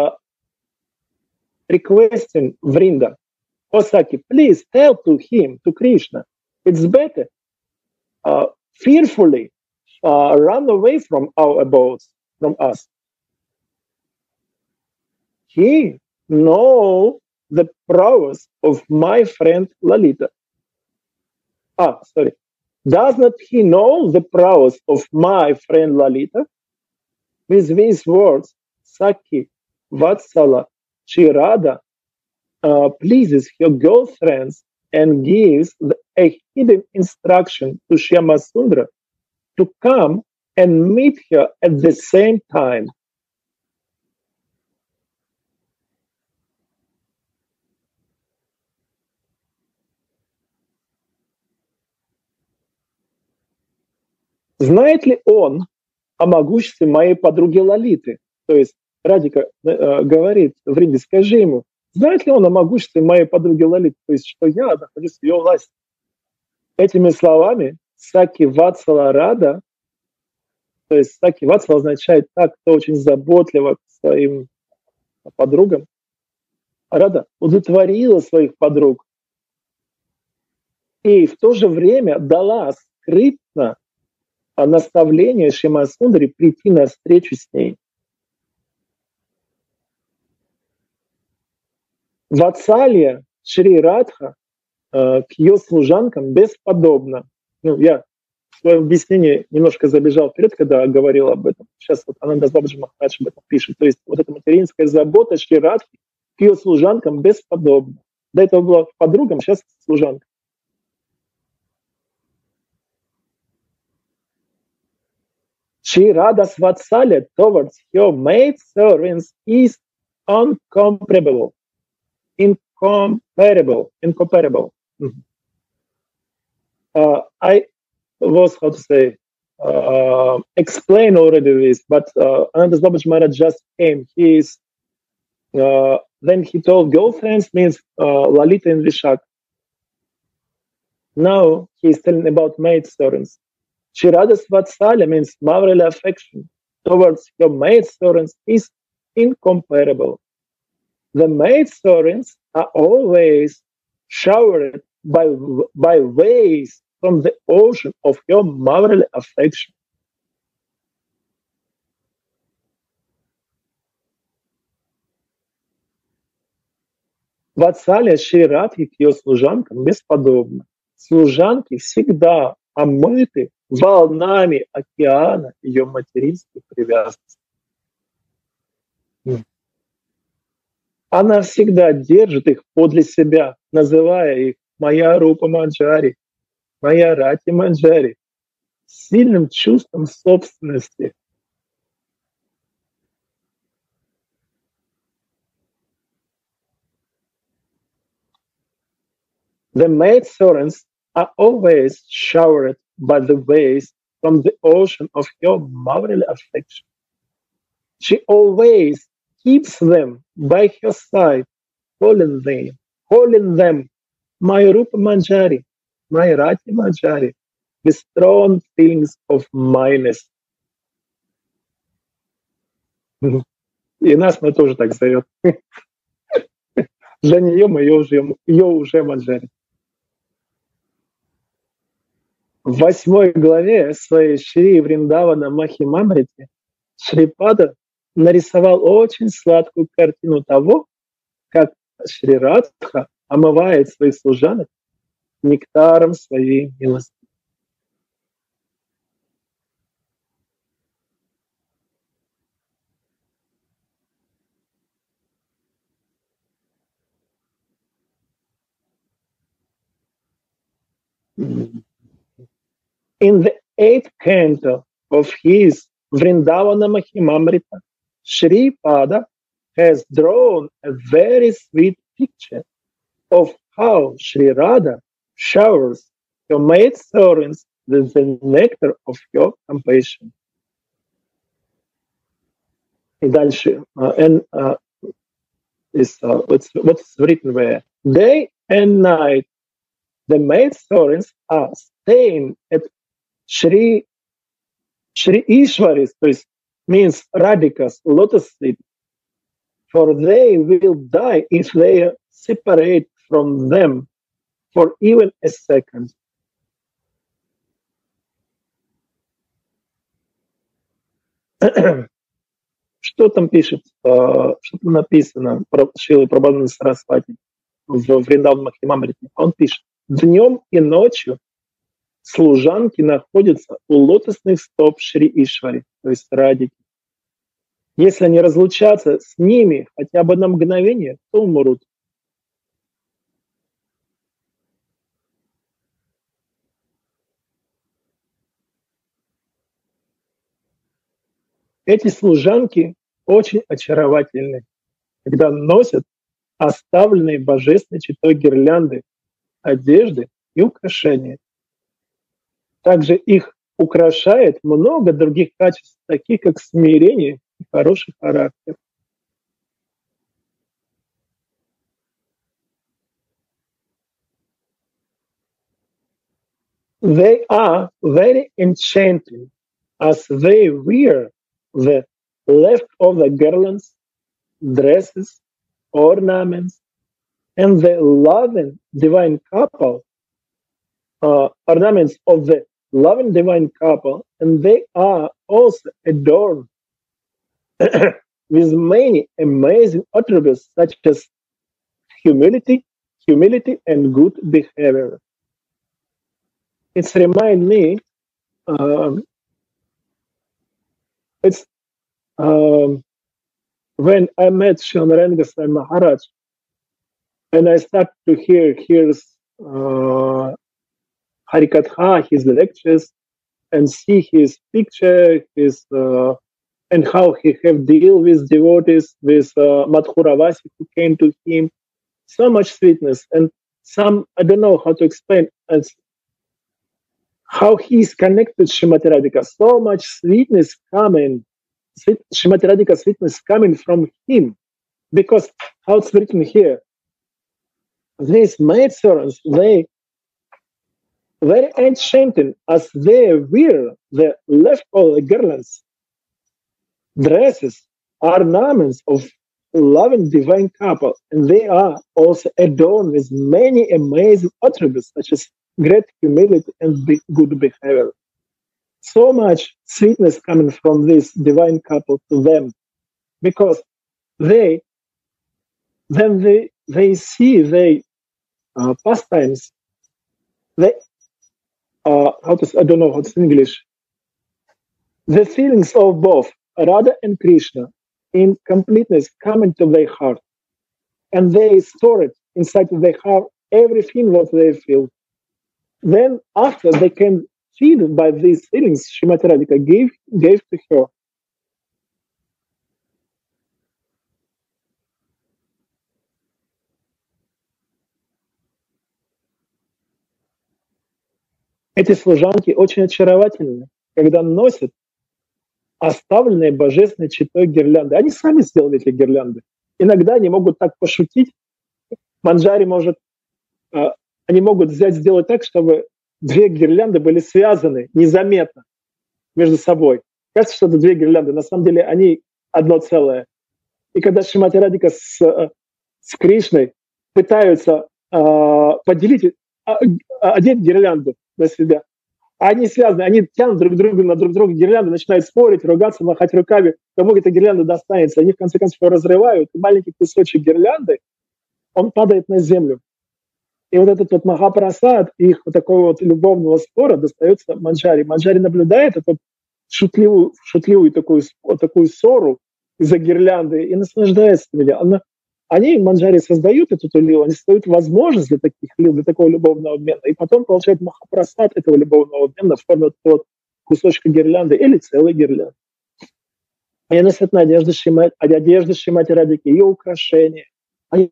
requesting Vrinda, O Saki, please tell to him, to Krishna, it's better fearfully run away from our abodes, from us. He knows the prowess of my friend Lalita. Does not he know the prowess of my friend Lalita? With these words, Saki Vatsala Shirada pleases her girlfriends and gives a hidden instruction to Shyamasundra to come and meet her at the same time. Знает ли он о могуществе моей подруги Лалиты? То есть Радhika говорит Вринде, скажи ему, знает ли он о могуществе моей подруги Лалиты? То есть, что я нахожусь в ее власти. Этими словами Саки Ватсала Рада, то есть Саки Ватсала означает так, кто очень заботливо к своим подругам. Рада удовлетворила своих подруг и в то же время дала скрытно наставление Шьямасундаре прийти на встречу с ней. Ватсалья Шри Радха к ее служанкам бесподобна. Ну, я в своем объяснении немножко забежал вперед, когда говорил об этом. Сейчас вот Ананда Бабаджи Махарадж об этом пишет. То есть вот эта материнская забота Шри Радхи к ее служанкам бесподобна. До этого была подругам, сейчас служанка. Шри Radha's Vatsalya towards her maid servants is incomparable. Incomparable. I was, how to say, explain already this, but Ananda Babaji Maharaj just came. He is, then he told girlfriends means Lalita and Vishak. Now he is telling about maid servants. Shri Radha's Vatsalya means motherly affection towards her maid servants is incomparable. The maid servants are always showered by waves from the ocean of your motherly affection. Ватсалья Шри Радхи к ее служанкам бесподобна. Служанки всегда омыты волнами океана ее материнской привязанности. Она всегда держит их подле себя, называя их «моя Рупа Манджари», «моя Рати Манджари», с сильным чувством собственности. The maid servants are always showered by the waves from the ocean of your motherly affection. She always keeps them by her side, calling them my Rupa Manjari, my Rati Manjari, with strong feelings of minus. И нас она тоже так зовет. Для нее мы ее уже Манджари. В 8 главе своей Шри Вриндавана Махимамрити Шрипада нарисовал очень сладкую картину того, как Шри Радха омывает своих служанок нектаром своей милости. In the 8th canto of his Vrindavana Mahimamrita, Shri Pada has drawn a very sweet picture of how Shri Radha showers her maid servants with the nectar of your compassion. И дальше, what's written there? Day and night, the maid servants are staying at Shri Ishwari's, то есть means Radhika's lotus feet, for they will die if they separate from them for even a second. Что там пишет, что там написано про Шрилы Прабхупады Сарасвати в Вриндаван Махимамрите? Он пишет: днем и ночью служанки находятся у лотосных стоп Шри Ишвари, то есть Радики. Если они разлучатся с ними хотя бы на мгновение, то умрут. Эти служанки очень очаровательны, когда носят оставленные божественной читой гирлянды, одежды и украшения. Также их украшает много других качеств, таких как смирение и хороший характер. They are very enchanting as they wear the leftover garlands, dresses, ornaments, and the loving divine couple, ornaments of the loving divine couple, and they are also adorned with many amazing attributes such as humility, and good behavior. It's remind me. It's when I met Shanaranga Sai Maharaj, and I started to hear his Harikatha, his lectures, and see his picture, his and how he have deal with devotees, with Madhuravasi who came to him. So much sweetness, and some, I don't know how to explain, as how he is connected to Srimati Radhika. So much sweetness coming, Srimati Radhika sweetness coming from him. Because how it's written here, these maidservants, they very ancient, as they wear the leftover garlands, dresses, ornaments of loving divine couple, and they are also adorned with many amazing attributes such as great humility and good behavior. So much sweetness coming from this divine couple to them, because they, when they see their pastimes, they I don't know what's in English. The feelings of both Radha and Krishna in completeness come into their heart, and they store it inside of their heart, everything what they feel. Then after they can feed by these feelings, Srimati Radhika gave to her. Эти служанки очень очаровательны, когда носят оставленные божественной читой гирлянды. Они сами сделали эти гирлянды. Иногда они могут так пошутить. Манджари может... Они могут сделать так, чтобы две гирлянды были связаны незаметно между собой. Кажется, что это две гирлянды. На самом деле они одно целое. И когда Шримати Радхика с Кришной пытаются поделить, одеть гирлянду на себя, они связаны, они тянут друг друга на друг друга гирлянду, начинают спорить, ругаться, махать руками, кому эта гирлянда достанется. Они в конце концов его разрывают, и маленький кусочек гирлянды, он падает на землю. И вот этот вот Махапрасад, их вот такого вот любовного спора достается Манджари. Манджари наблюдает эту шутливую такую ссору из-за гирлянды и наслаждается этим. Они, Манджари, создают эту лилу, они создают возможность для таких лил, для такого любовного обмена, и потом получают Махапрасад этого любовного обмена в форме вот кусочка гирлянды или целой гирлянды. Они носят на одежды Шримати Радхики, ее украшения. Они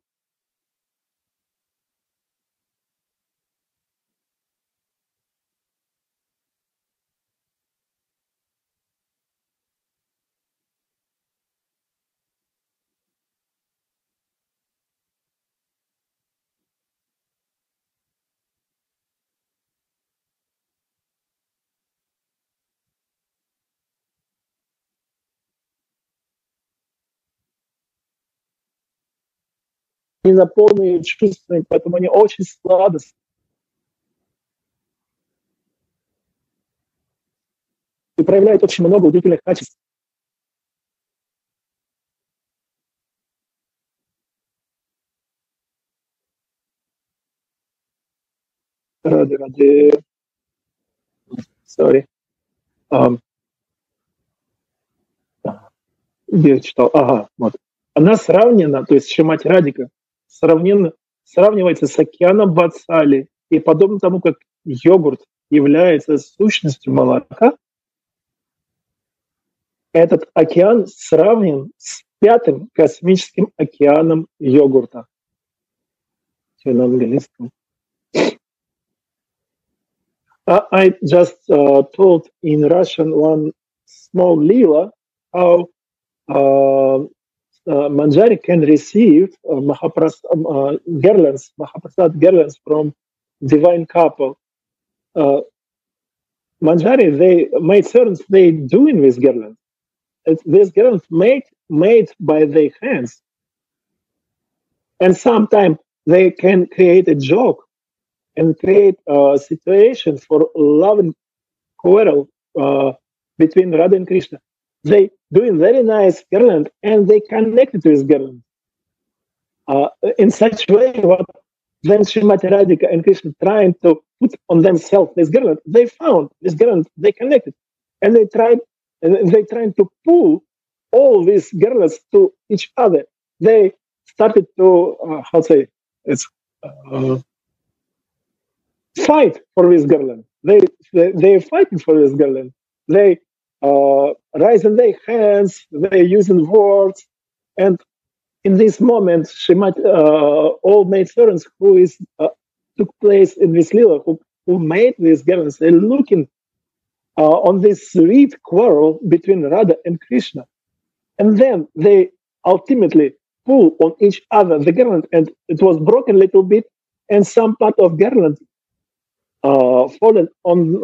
наполнены чувствами, поэтому они очень сладостны. И проявляют очень много удивительных качеств. Ради. Sorry. Я читал. Ага, вот. Она сравнена, то есть Шримати Радхика, сравнивается с океаном Ватсали, и подобно тому, как йогурт является сущностью молока, этот океан сравнен с 5-м космическим океаном йогурта. Все на английском. I just told in Russian one small lila how Manjari can receive Mahaprasad garlands from divine couple. Manjari, they made servants, they doing this garland. This garland made by their hands. And sometimes they can create a joke and create a situation for love and quarrel between Radha and Krishna. They doing very nice garland and they connected to this garland. in such way, what then Srimati Radhika and Krishna trying to put on themselves this garland, they found this garland, they connected, and they trying to pull all these garlands to each other. They started to fight for this garland. They're fighting for this garland. They raising their hands, they're using words, and in this moment, all maidservants who took place in this lila, who made these garlands, they're looking on this sweet quarrel between Radha and Krishna, and then they ultimately pull on each other the garland, and it was broken a little bit, and some part of garland fallen on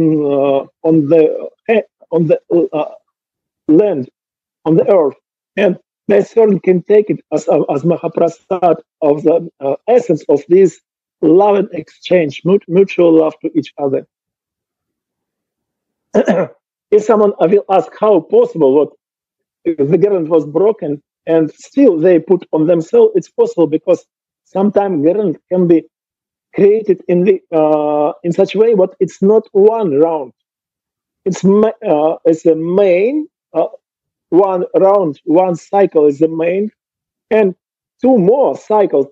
the land, on the earth, and they certainly can take it as Mahaprasad of the essence of this love and exchange, mutual love to each other. If someone will ask how possible, what the garland was broken and still they put on themselves, it's possible because sometimes garland can be created in such a way, but it's not one round. It's a main. One round, one cycle is the main, and two more cycle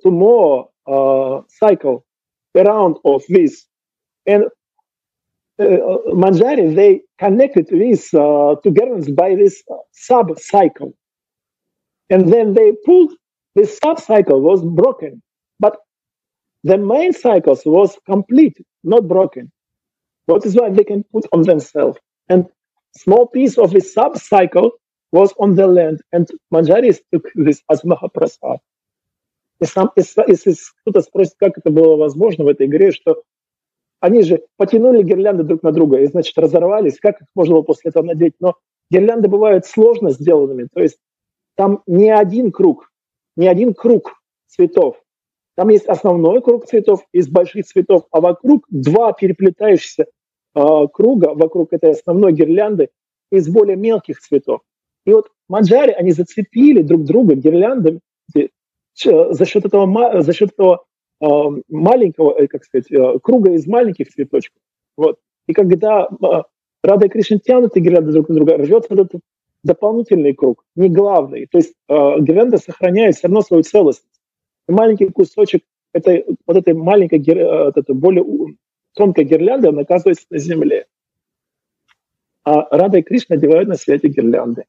around of this. And Manjari, they connected this together by this sub-cycle. And then they pulled, this sub-cycle was broken, but the main cycles was complete, not broken. That is why they can put on themselves. And small piece of the sub-cycle was on the land, and Manjari took this as Mahaprasad. Если кто-то спросит, как это было возможно в этой игре, что они же потянули гирлянды друг на друга и, значит, разорвались, как их можно было после этого надеть? Но гирлянды бывают сложно сделанными, то есть там не один круг цветов. Там есть основной круг цветов из больших цветов, а вокруг два переплетающихся круга, вокруг этой основной гирлянды из более мелких цветов. И вот Манджари, они зацепили друг друга гирляндами за счет этого маленького, как сказать, круга из маленьких цветочков. Вот. И когда Рада и Кришна тянут эти гирлянды друг на друга, рвется вот этот дополнительный круг, не главный. То есть гирлянда сохраняет все равно свою целостность. И маленький кусочек этой маленькой, более тонкой гирлянды, он оказывается на земле. А Рада и Кришна одевают на себя эти гирлянды.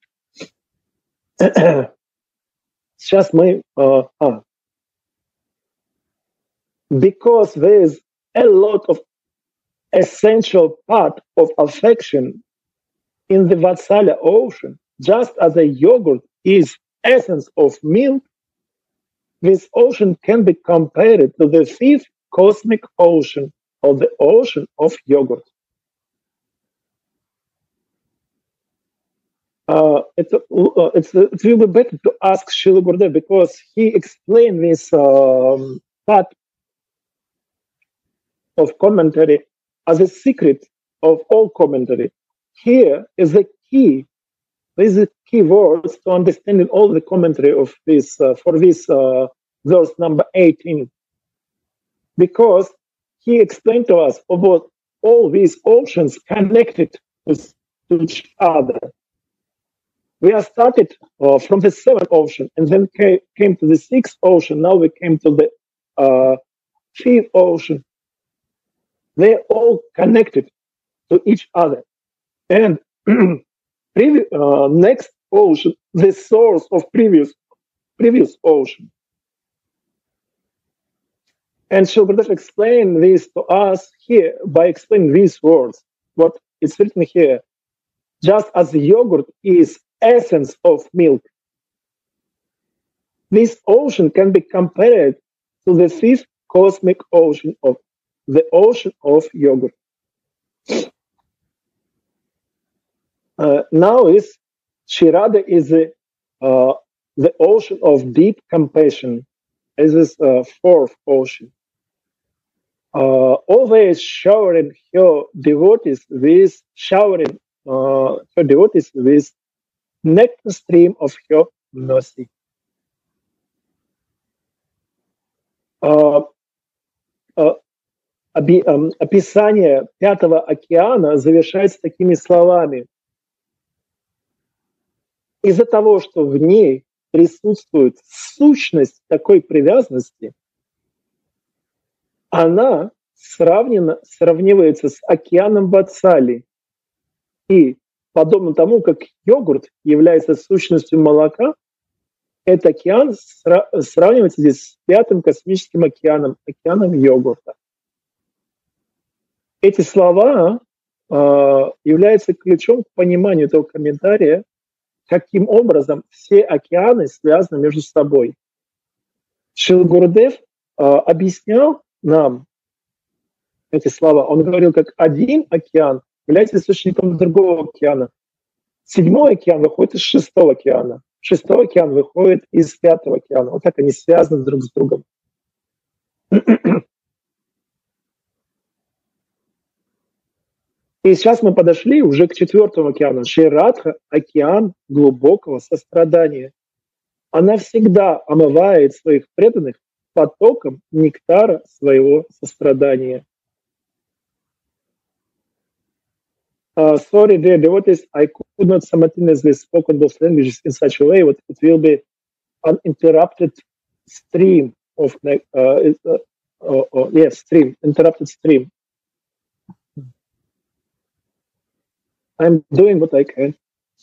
Сейчас мы... Because there is a lot of essential part of affection in the Vatsalya ocean, just as a yogurt is essence of milk, this ocean can be compared to the fifth cosmic ocean, or the ocean of yogurt. It will be better to ask Srila Gurudev because he explained this part of commentary as a secret of all commentary. Here is the key. These are key words to understanding all the commentary of this for this verse number 18, because he explained to us about all these oceans connected to each other. We are started from the seventh ocean and then came to the sixth ocean. Now we came to the fifth ocean. They're all connected to each other. And next ocean, the source of previous ocean. And Srila Gurudev explained this to us here by explaining these words. What is written here. Just as the yogurt is essence of milk, this ocean can be compared to the fifth cosmic ocean of the ocean of yogurt. Now is Shirada is the ocean of deep compassion. This is fourth ocean. Always showering her devotees with nectar stream of her mercy. описание Пятого океана завершается такими словами. Из-за того, что в ней присутствует сущность такой привязанности, она сравнивается с океаном Бацали. И подобно тому, как йогурт является сущностью молока, этот океан сравнивается здесь с Пятым космическим океаном, океаном йогурта. Эти слова являются ключом к пониманию этого комментария, каким образом все океаны связаны между собой. Шрила Гурудев объяснял нам эти слова. Он говорил, как один океан является источником другого океана. Седьмой океан выходит из шестого океана. Шестой океан выходит из Пятого океана. Вот так они связаны друг с другом. И сейчас мы подошли уже к четвертому океану. Шри-Радха – океан глубокого сострадания. Она всегда омывает своих преданных потоком нектара своего сострадания. Sorry, dear devotees, I could not simultaneously speak on both languages in such a way that it will be uninterrupted stream of interrupted stream. I'm doing what I can.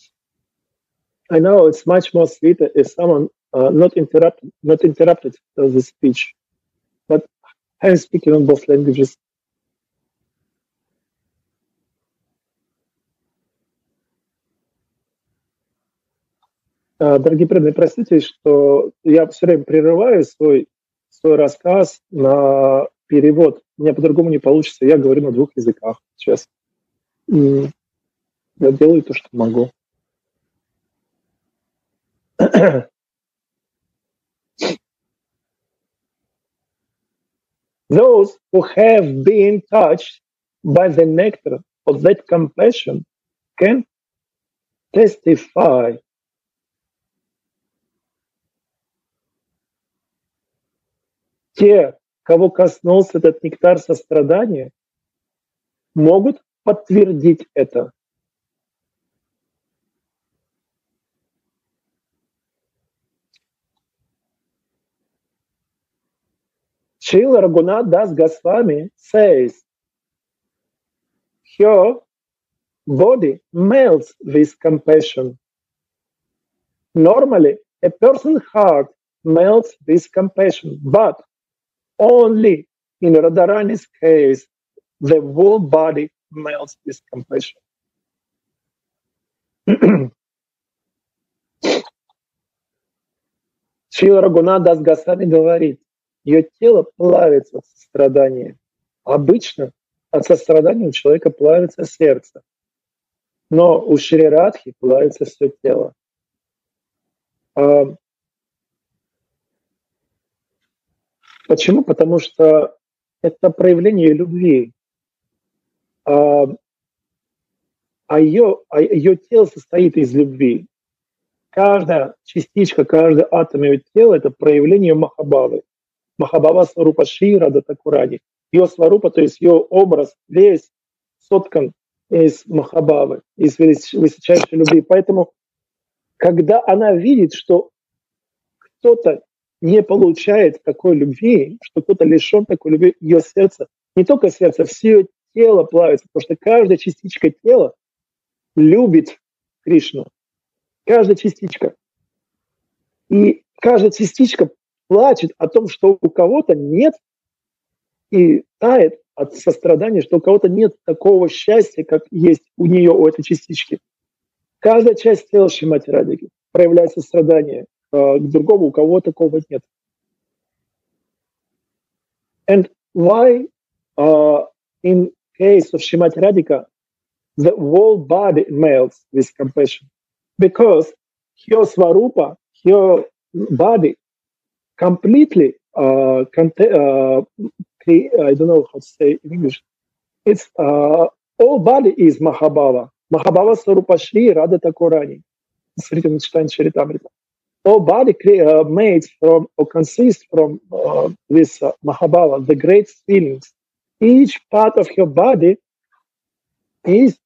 I know it's much more sweeter if someone not interrupted the speech, but I'm speaking on both languages. Дорогие преданные, простите, что я все время прерываю свой рассказ на перевод. У меня по-другому не получится. Я говорю на двух языках сейчас. Я делаю то, что могу. Those who have been touched by the nectar of that compassion can testify. Те, кого коснулся этот нектар сострадания, могут подтвердить это. Шрила Рагунат Дас Госвами says, her body melts with compassion. Normally, a person's heart melts with compassion, but only in Radharani's case, the whole body melts with compassion. Шрила Рагунат Дас Госвами говорит, ее тело плавится от сострадания. Обычно от сострадания у человека плавится сердце, но у Шри Радхи плавится все тело. Почему? Потому что это проявление любви. А ее тело состоит из любви. Каждая частичка, каждый атом ее тела – это проявление Махабхавы. Махабхава Сварупа Шри Рада Такурани. Ее Сварупа, то есть ее образ, весь соткан из Махабхавы, из высочайшей любви. Поэтому, когда она видит, что кто-то не получает такой любви, что кто-то лишен такой любви, ее сердце, не только сердце, все ее тело плавится, потому что каждая частичка тела любит Кришну. Каждая частичка. И каждая частичка плачет о том, что у кого-то нет, и тает от сострадания, что у кого-то нет такого счастья, как есть у нее, у этой частички. Каждая часть тела Шримати Радхики проявляет сострадание к другому, у кого такого нет. And why in case of Shrimati Radhika, the whole body melts with compassion? Because her Swarupa, her body completely, I don't know how to say in English, it's all body is Mahabhava. Mahabhava Swarupa Shri Radha Takurani. Смотрите, мы читаем Чаритамрита. all body made from or consists from this Mahabhava, the great feelings. Each part of your body loves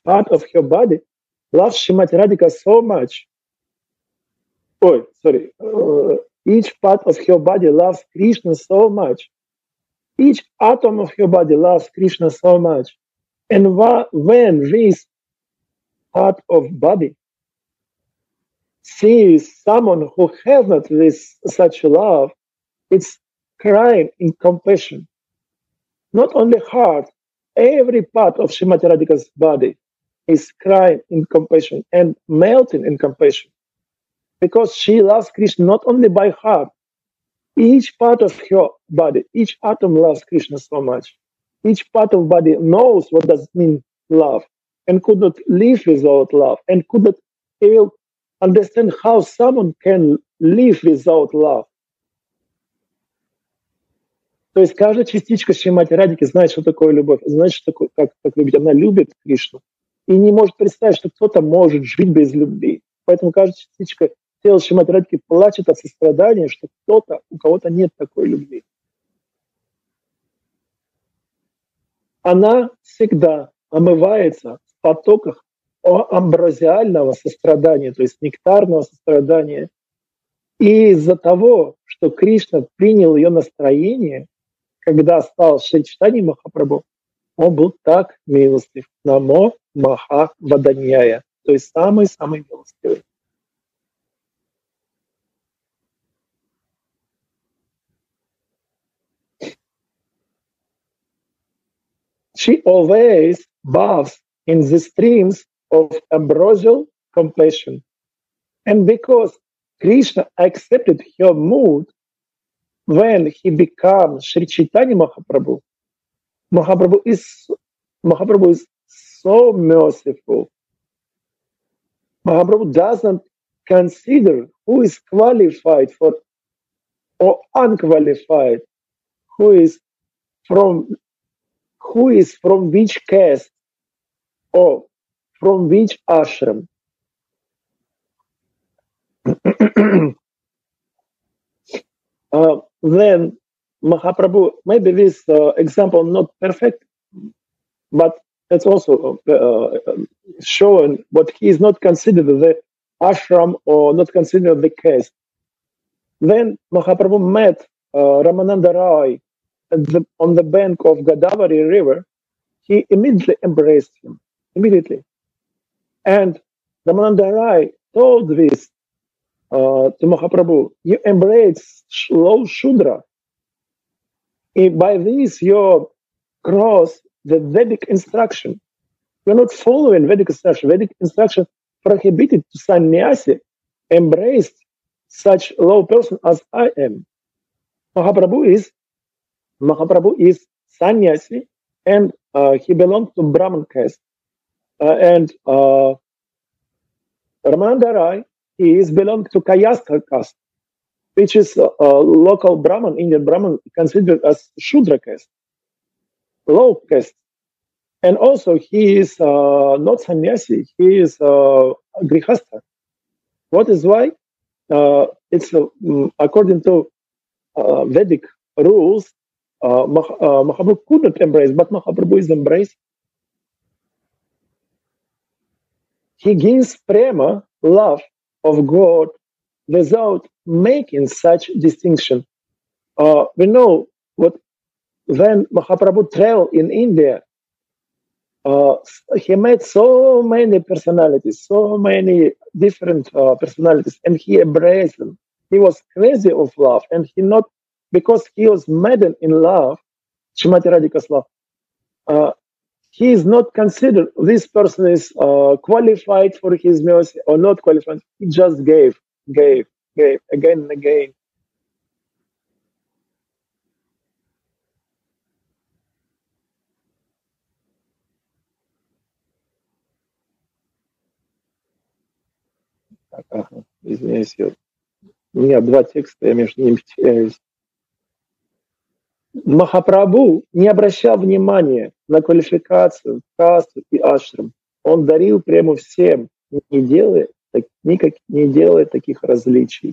Srimati Radhika so much. Each part of your body loves Krishna so much. Each atom of your body loves Krishna so much. And when this part of body sees someone who has not this such love, it's crying in compassion. Not only heart, every part of Srimati Radhika's body is crying in compassion and melting in compassion. Because she loves Krishna not only by heart, each part of her body, each atom loves Krishna so much. Each part of body knows what does it mean love and could not live without love and could not even understand how someone can live without love. То есть каждая частичка Шримати Радхики знает, что такое любовь, знает, что такое, как любить. Она любит Кришну и не может представить, что кто-то может жить без любви. Поэтому каждая частичка тела Шримати Радхики плачет от сострадания, что кто-то, у кого-то нет такой любви. Она всегда омывается в потоках амброзиального сострадания, то есть нектарного сострадания. И из-за того, что Кришна принял ее настроение, когда стал Шри Чайтанья Махапрабху, он был так милостив. Намо Маха Ваданьяя, то есть самый-самый милостивый. She always bathes in the streams of ambrosial compassion. And because Krishna accepted her mood when he became Sri Chaitanya Mahaprabhu, Mahaprabhu is so merciful. Mahaprabhu doesn't consider who is qualified for or unqualified, who is from which caste or from which ashram. Then Mahaprabhu, maybe this example not perfect, but it's also showing what he is not considered the ashram or not considered the caste. Then Mahaprabhu met Ramananda Rai on the bank of Godavari River. He immediately embraced him, immediately. And Ramananda Rai told this to Mahaprabhu, you embrace low Shudra. By this you cross the Vedic instruction. You're not following Vedic instruction. Vedic instruction prohibited to sannyasi embrace such low person as I am. Mahaprabhu is sannyasi and he belonged to Brahman caste. And Ramananda Rai, he is belonged to Kayastha caste, which is local Brahman, Indian Brahman, considered as Shudra caste, low caste. And also he is not sannyasi, he is grihastha. What is why? It's according to Vedic rules, Mahaprabhu could not embrace, but Mahaprabhu is embraced. He gives prema, love of God, without making such distinction. We know what when Mahaprabhu traveled in India, he met so many personalities, so many different personalities, and he embraced them. He was crazy of love, and he not because he was maddened in love, Srimati Radhika's love. He is not considered this person is qualified for his mercy or not qualified. He just gave again and again. Извиняюсь, у меня два текста, я между ними теряюсь. Махапрабху не обращал внимания на квалификацию, касту и ашрам. Он дарил прему всем, не делая не делает таких различий.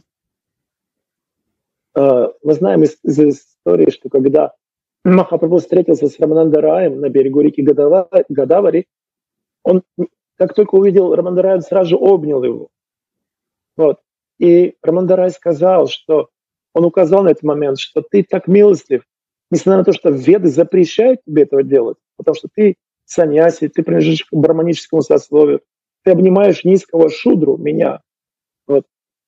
Мы знаем из истории, что когда Махапрабху встретился с Раманандараем на берегу реки Гадавари, он, как только увидел Рамандарая, он сразу же обнял его. Вот. И Рамандарай сказал, что он указал на этот момент, что ты так милостив, несмотря на то, что Веды запрещают тебе этого делать, потому что ты саньяси, ты принадлежишь к браманическому сословию, ты обнимаешь низкого шудру, меня. Вот.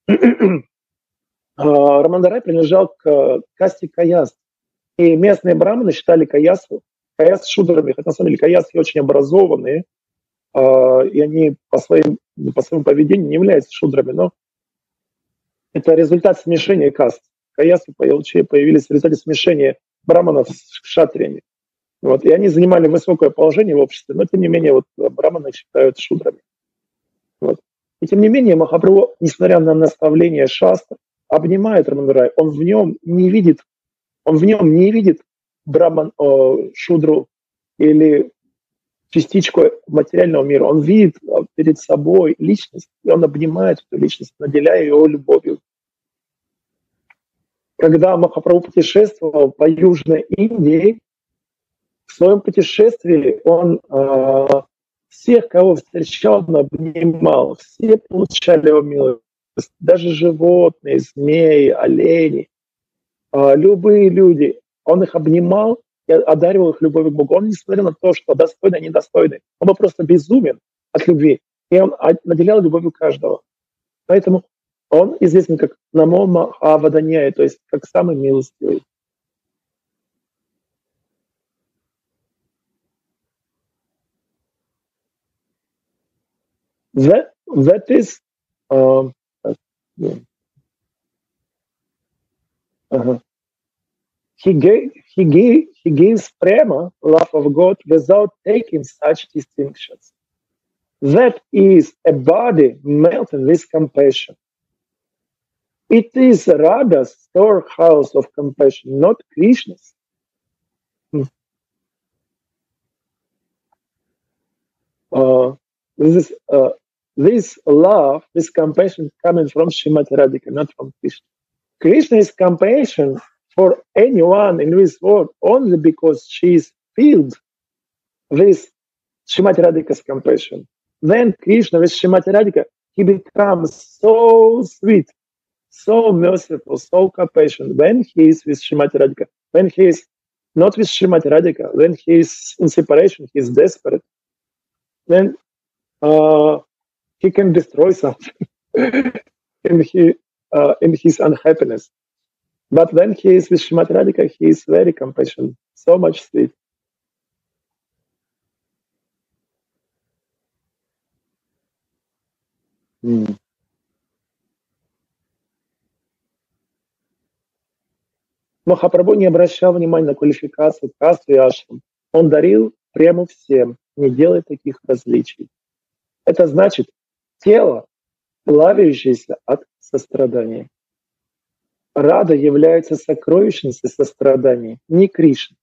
Рамандарай принадлежал к касте каяс. И местные браманы считали каяс шудрами, хотя на самом деле каясы очень образованные, и они по своему поведению не являются шудрами, но это результат смешения каст. Каясы появились в результате смешения браманов с кшатриями. Вот, и они занимали высокое положение в обществе, но тем не менее вот, браманы считают шудрами. Вот. И тем не менее Махапрабху, несмотря на наставление шастр, обнимает Рамандарай, он в нем не видит браман, шудру или частичку материального мира. Он видит перед собой личность, и он обнимает эту личность, наделяя ее любовью. Когда Махапрабху путешествовал по Южной Индии, в своем путешествии он всех, кого встречал, он обнимал. Все получали его милость. Даже животные, змеи, олени, любые люди. Он их обнимал и одаривал их любовью к Богу. Он не смотрел на то, что достойный, недостойный. Он был просто безумен от любви. И он наделял любовью каждого. Поэтому он известен как Намо Махаваданьяй, то есть как самый милостивый. That is He gives prema, love of God, without taking such distinctions. That is a body melted with compassion. It is Radha's storehouse of compassion, not Krishna's. This love, this compassion coming from Srimati Radhika, not from Krishna. Krishna is compassion for anyone in this world only because she is filled with Srimati Radhika's compassion. Then Krishna with Srimati Radhika, he becomes so sweet, so merciful, so compassionate when he is with Srimati Radhika. When he is not with Srimati Radhika, when he is in separation, he is desperate. Then he can destroy something in his unhappiness. But when he is with Srimati Radhika, he is very compassionate, so much sweet. Махапрабху не обращал внимания на квалификацию, касту и ашрам. Он дарил прему всем, не делая таких различий. Это значит тело, плавающееся от сострадания. Рада является сокровищницей сострадания, не Кришна.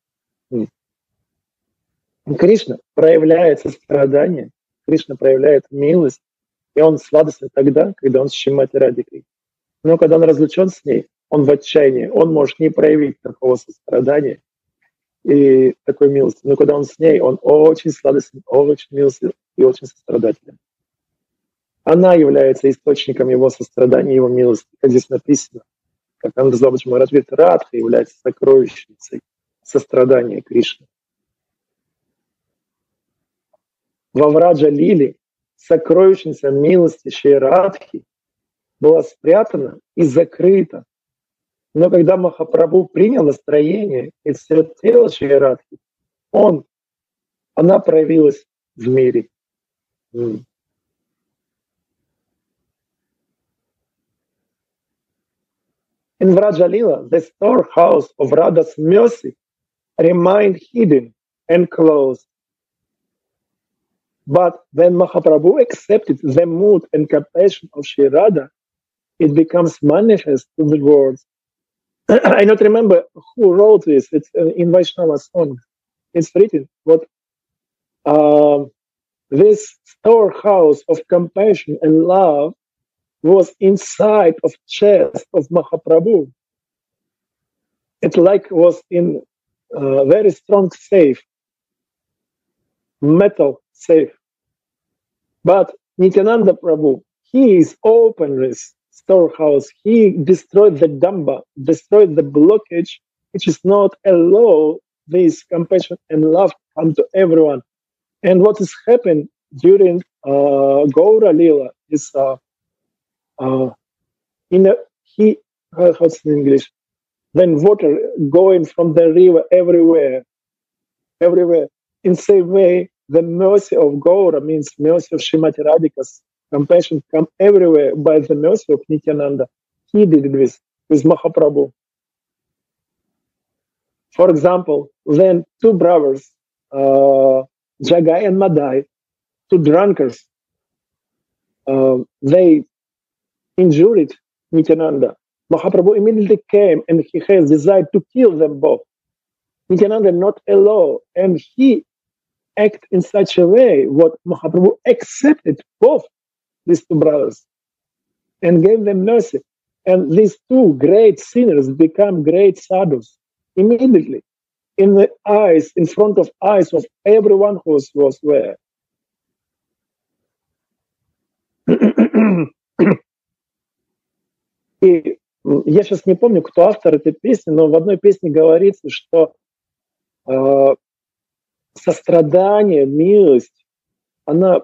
Кришна проявляет сострадание, Кришна проявляет милость, и он сладостный тогда, когда он с Шримати Радикой. Но когда он разлучен с ней, он в отчаянии, он может не проявить такого сострадания и такой милости. Но когда он с ней, он очень сладостный, очень милостив и очень сострадателен. Она является источником его сострадания, его милости. Как здесь написано, как Андазабаджи Махарадж говорит, Радха является сокровищницей сострадания Кришны. Во Враджа Лиле сокровищница милости Шри Радхи была спрятана и закрыта. Но когда Махапрабху принял настроение и все тело Шри Радхи, она проявилась в мире. In Vraja Lila, the storehouse of Radha's mercy remained hidden and closed. But when Mahaprabhu accepted the mood and compassion of Shri Radha, it becomes manifest to the world. I don't remember who wrote this. It's in Vaishnava song. It's written. What this storehouse of compassion and love was inside of chest of Mahaprabhu. It like was in a very strong safe, metal safe. But Nityananda Prabhu, he is open this storehouse. He destroyed the damba, destroyed the blockage, which is not allow this compassion and love to come to everyone. And what has happened during Gaura Lila is how's in English? Then water going from the river everywhere. In same way, the mercy of Gaura means mercy of Srimati Radhika's compassion come everywhere by the mercy of Nityananda. He did this with Mahaprabhu. For example, then two brothers, Jagai and Madai, two drunkards, they injured Nityananda. Mahaprabhu immediately came and he has desired to kill them both. Nityananda not allow, and he act in such a way what Mahaprabhu accepted both these two brothers and gave them mercy. And these two great sinners become great sadhus immediately in the eyes, in front of eyes of everyone who was there. И я сейчас не помню, кто автор этой песни, но в одной песне говорится, что сострадание, милость, она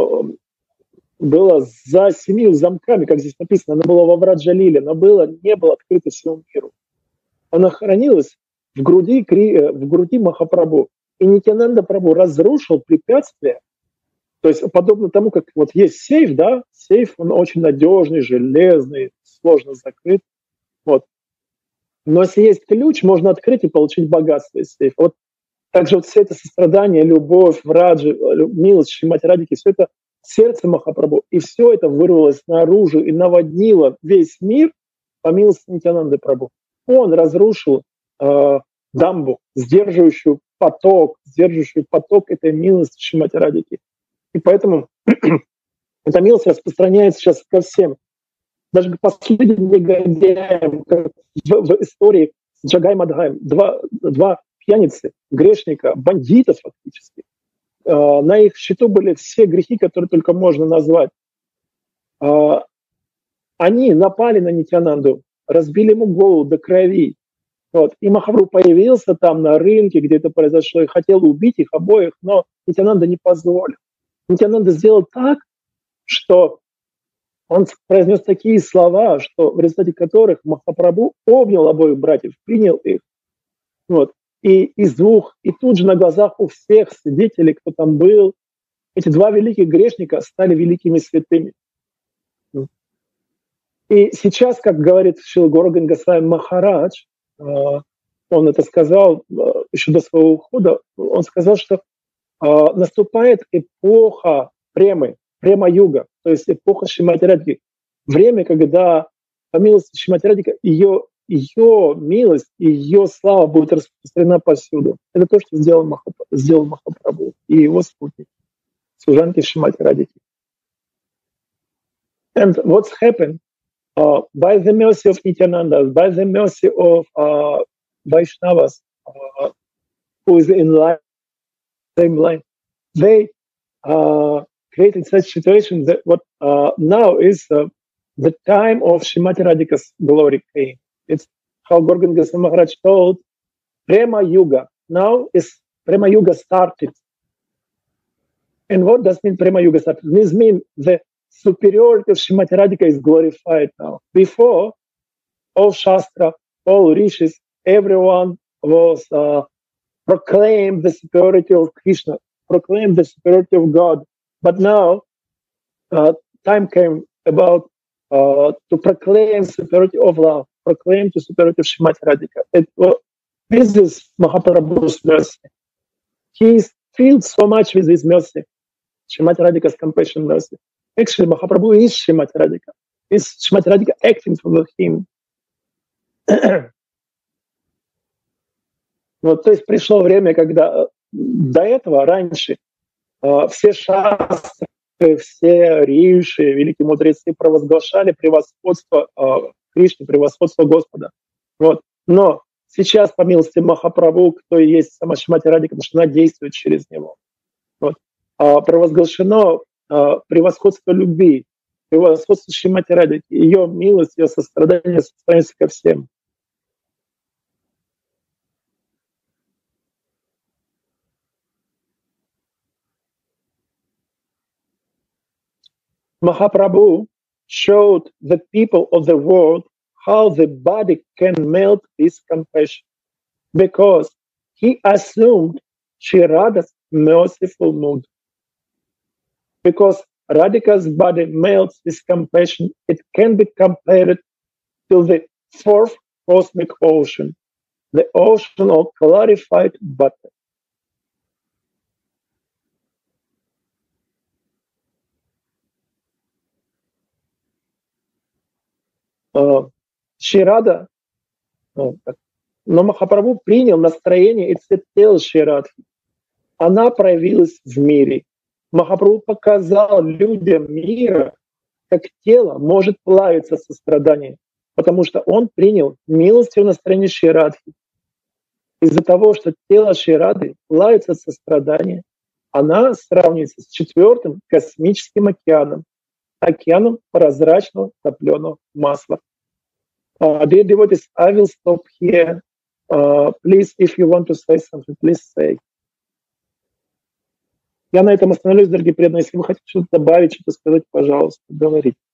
была за 7 замками, как здесь написано, она была во Враджа-лиле, но не было открыто всему миру. Она хранилась в груди Махапрабху. И Нитянанда Прабху разрушил препятствия. То есть подобно тому, как вот есть сейф, да, сейф, он очень надежный, железный, сложно закрыт. Вот. Но если есть ключ, можно открыть и получить богатство из сейфа. Вот также вот все это сострадание, любовь, враджи, милость, Шримати Радхики, все это сердце Махапрабху, и все это вырвалось наружу и наводнило весь мир по милости Нитянанды Прабху. Он разрушил дамбу, сдерживающую поток этой милости Шримати Радхики. И поэтому эта милость распространяется сейчас ко всем. Даже к последним негодяям, как в истории с Джагай Мадхаем, два пьяницы, грешника, бандитов фактически. На их счету были все грехи, которые только можно назвать. Они напали на Нитянанду, разбили ему голову до крови. Вот. И Махапрабху появился там на рынке, где это произошло, и хотел убить их обоих, но Нитянанда не позволил. Нитянанда сделал так, что он произнес такие слова, что в результате которых Махапрабху обнял обоих братьев, принял их. Вот. И из двух, и тут же на глазах у всех свидетелей, кто там был, эти два великих грешника стали великими святыми. И сейчас, как говорит Шрила Горган Госвами Махарадж, он это сказал еще до своего ухода, он сказал, что наступает эпоха према-юга, то есть эпоха Шримати Радхики. Время, когда по милости Шримати Радхики ее милость, ее слава будет распространена повсюду. Это то, что сделал Махапрабху и его спутник, служанки Шримати Радхики. And what's happened by the mercy of Nityananda, by the mercy of Vaishnavas, who is in line, same line, they created such situation that what now is the time of Shrimati Radhika's glory came. It's how Gorgan Goswami Maharaj told, Prema Yuga. Now is Prema Yuga started. And what does mean Prema Yuga started? This means the superiority of Shrimati Radhika is glorified now. Before, all Shastra, all Rishis, everyone was proclaimed the superiority of Krishna, proclaimed the superiority of God. But now, time came about to proclaim superiority of love, proclaim the superiority of Shrimati Radhika. This is Mahaprabhu's mercy. He is filled so much with this mercy, Shrimati Radhika's compassion mercy. Actually, Mahaprabhu is Shrimati Radhika. Is Shrimati Radhika acting for him. Вот, то есть пришло время, когда до этого, раньше, Все шастры, все риши, великие мудрецы провозглашали превосходство Кришны, превосходство Господа. Вот. Но сейчас, по милости Махапрабху, кто и есть сама Шримати Радхика, потому что она действует через него. Вот. Провозглашено превосходство любви, превосходство Шримати Радхики, ее милость, ее сострадание состраняется ко всем. Mahaprabhu showed the people of the world how the body can melt this compassion, because he assumed Shri Radha's merciful mood. Because Radhika's body melts this compassion, it can be compared to the fourth cosmic ocean, the ocean of clarified butter. Шри Рада, но Махапрабху принял настроение и цвет Шри Радхи. Она проявилась в мире. Махапрабху показал людям мира, как тело может плавиться состраданием, потому что он принял милостивое настроение Шри Радхи. Из-за того, что тело Шри Рады плавится состраданием, она сравнивается с четвертым космическим океаном, океаном прозрачного топленого масла. Dear devotees, I will stop here. Please, if you want to say something, please say. Я на этом остановлюсь, дорогие преданные. Если вы хотите что-то добавить, что-то сказать, пожалуйста, говорите.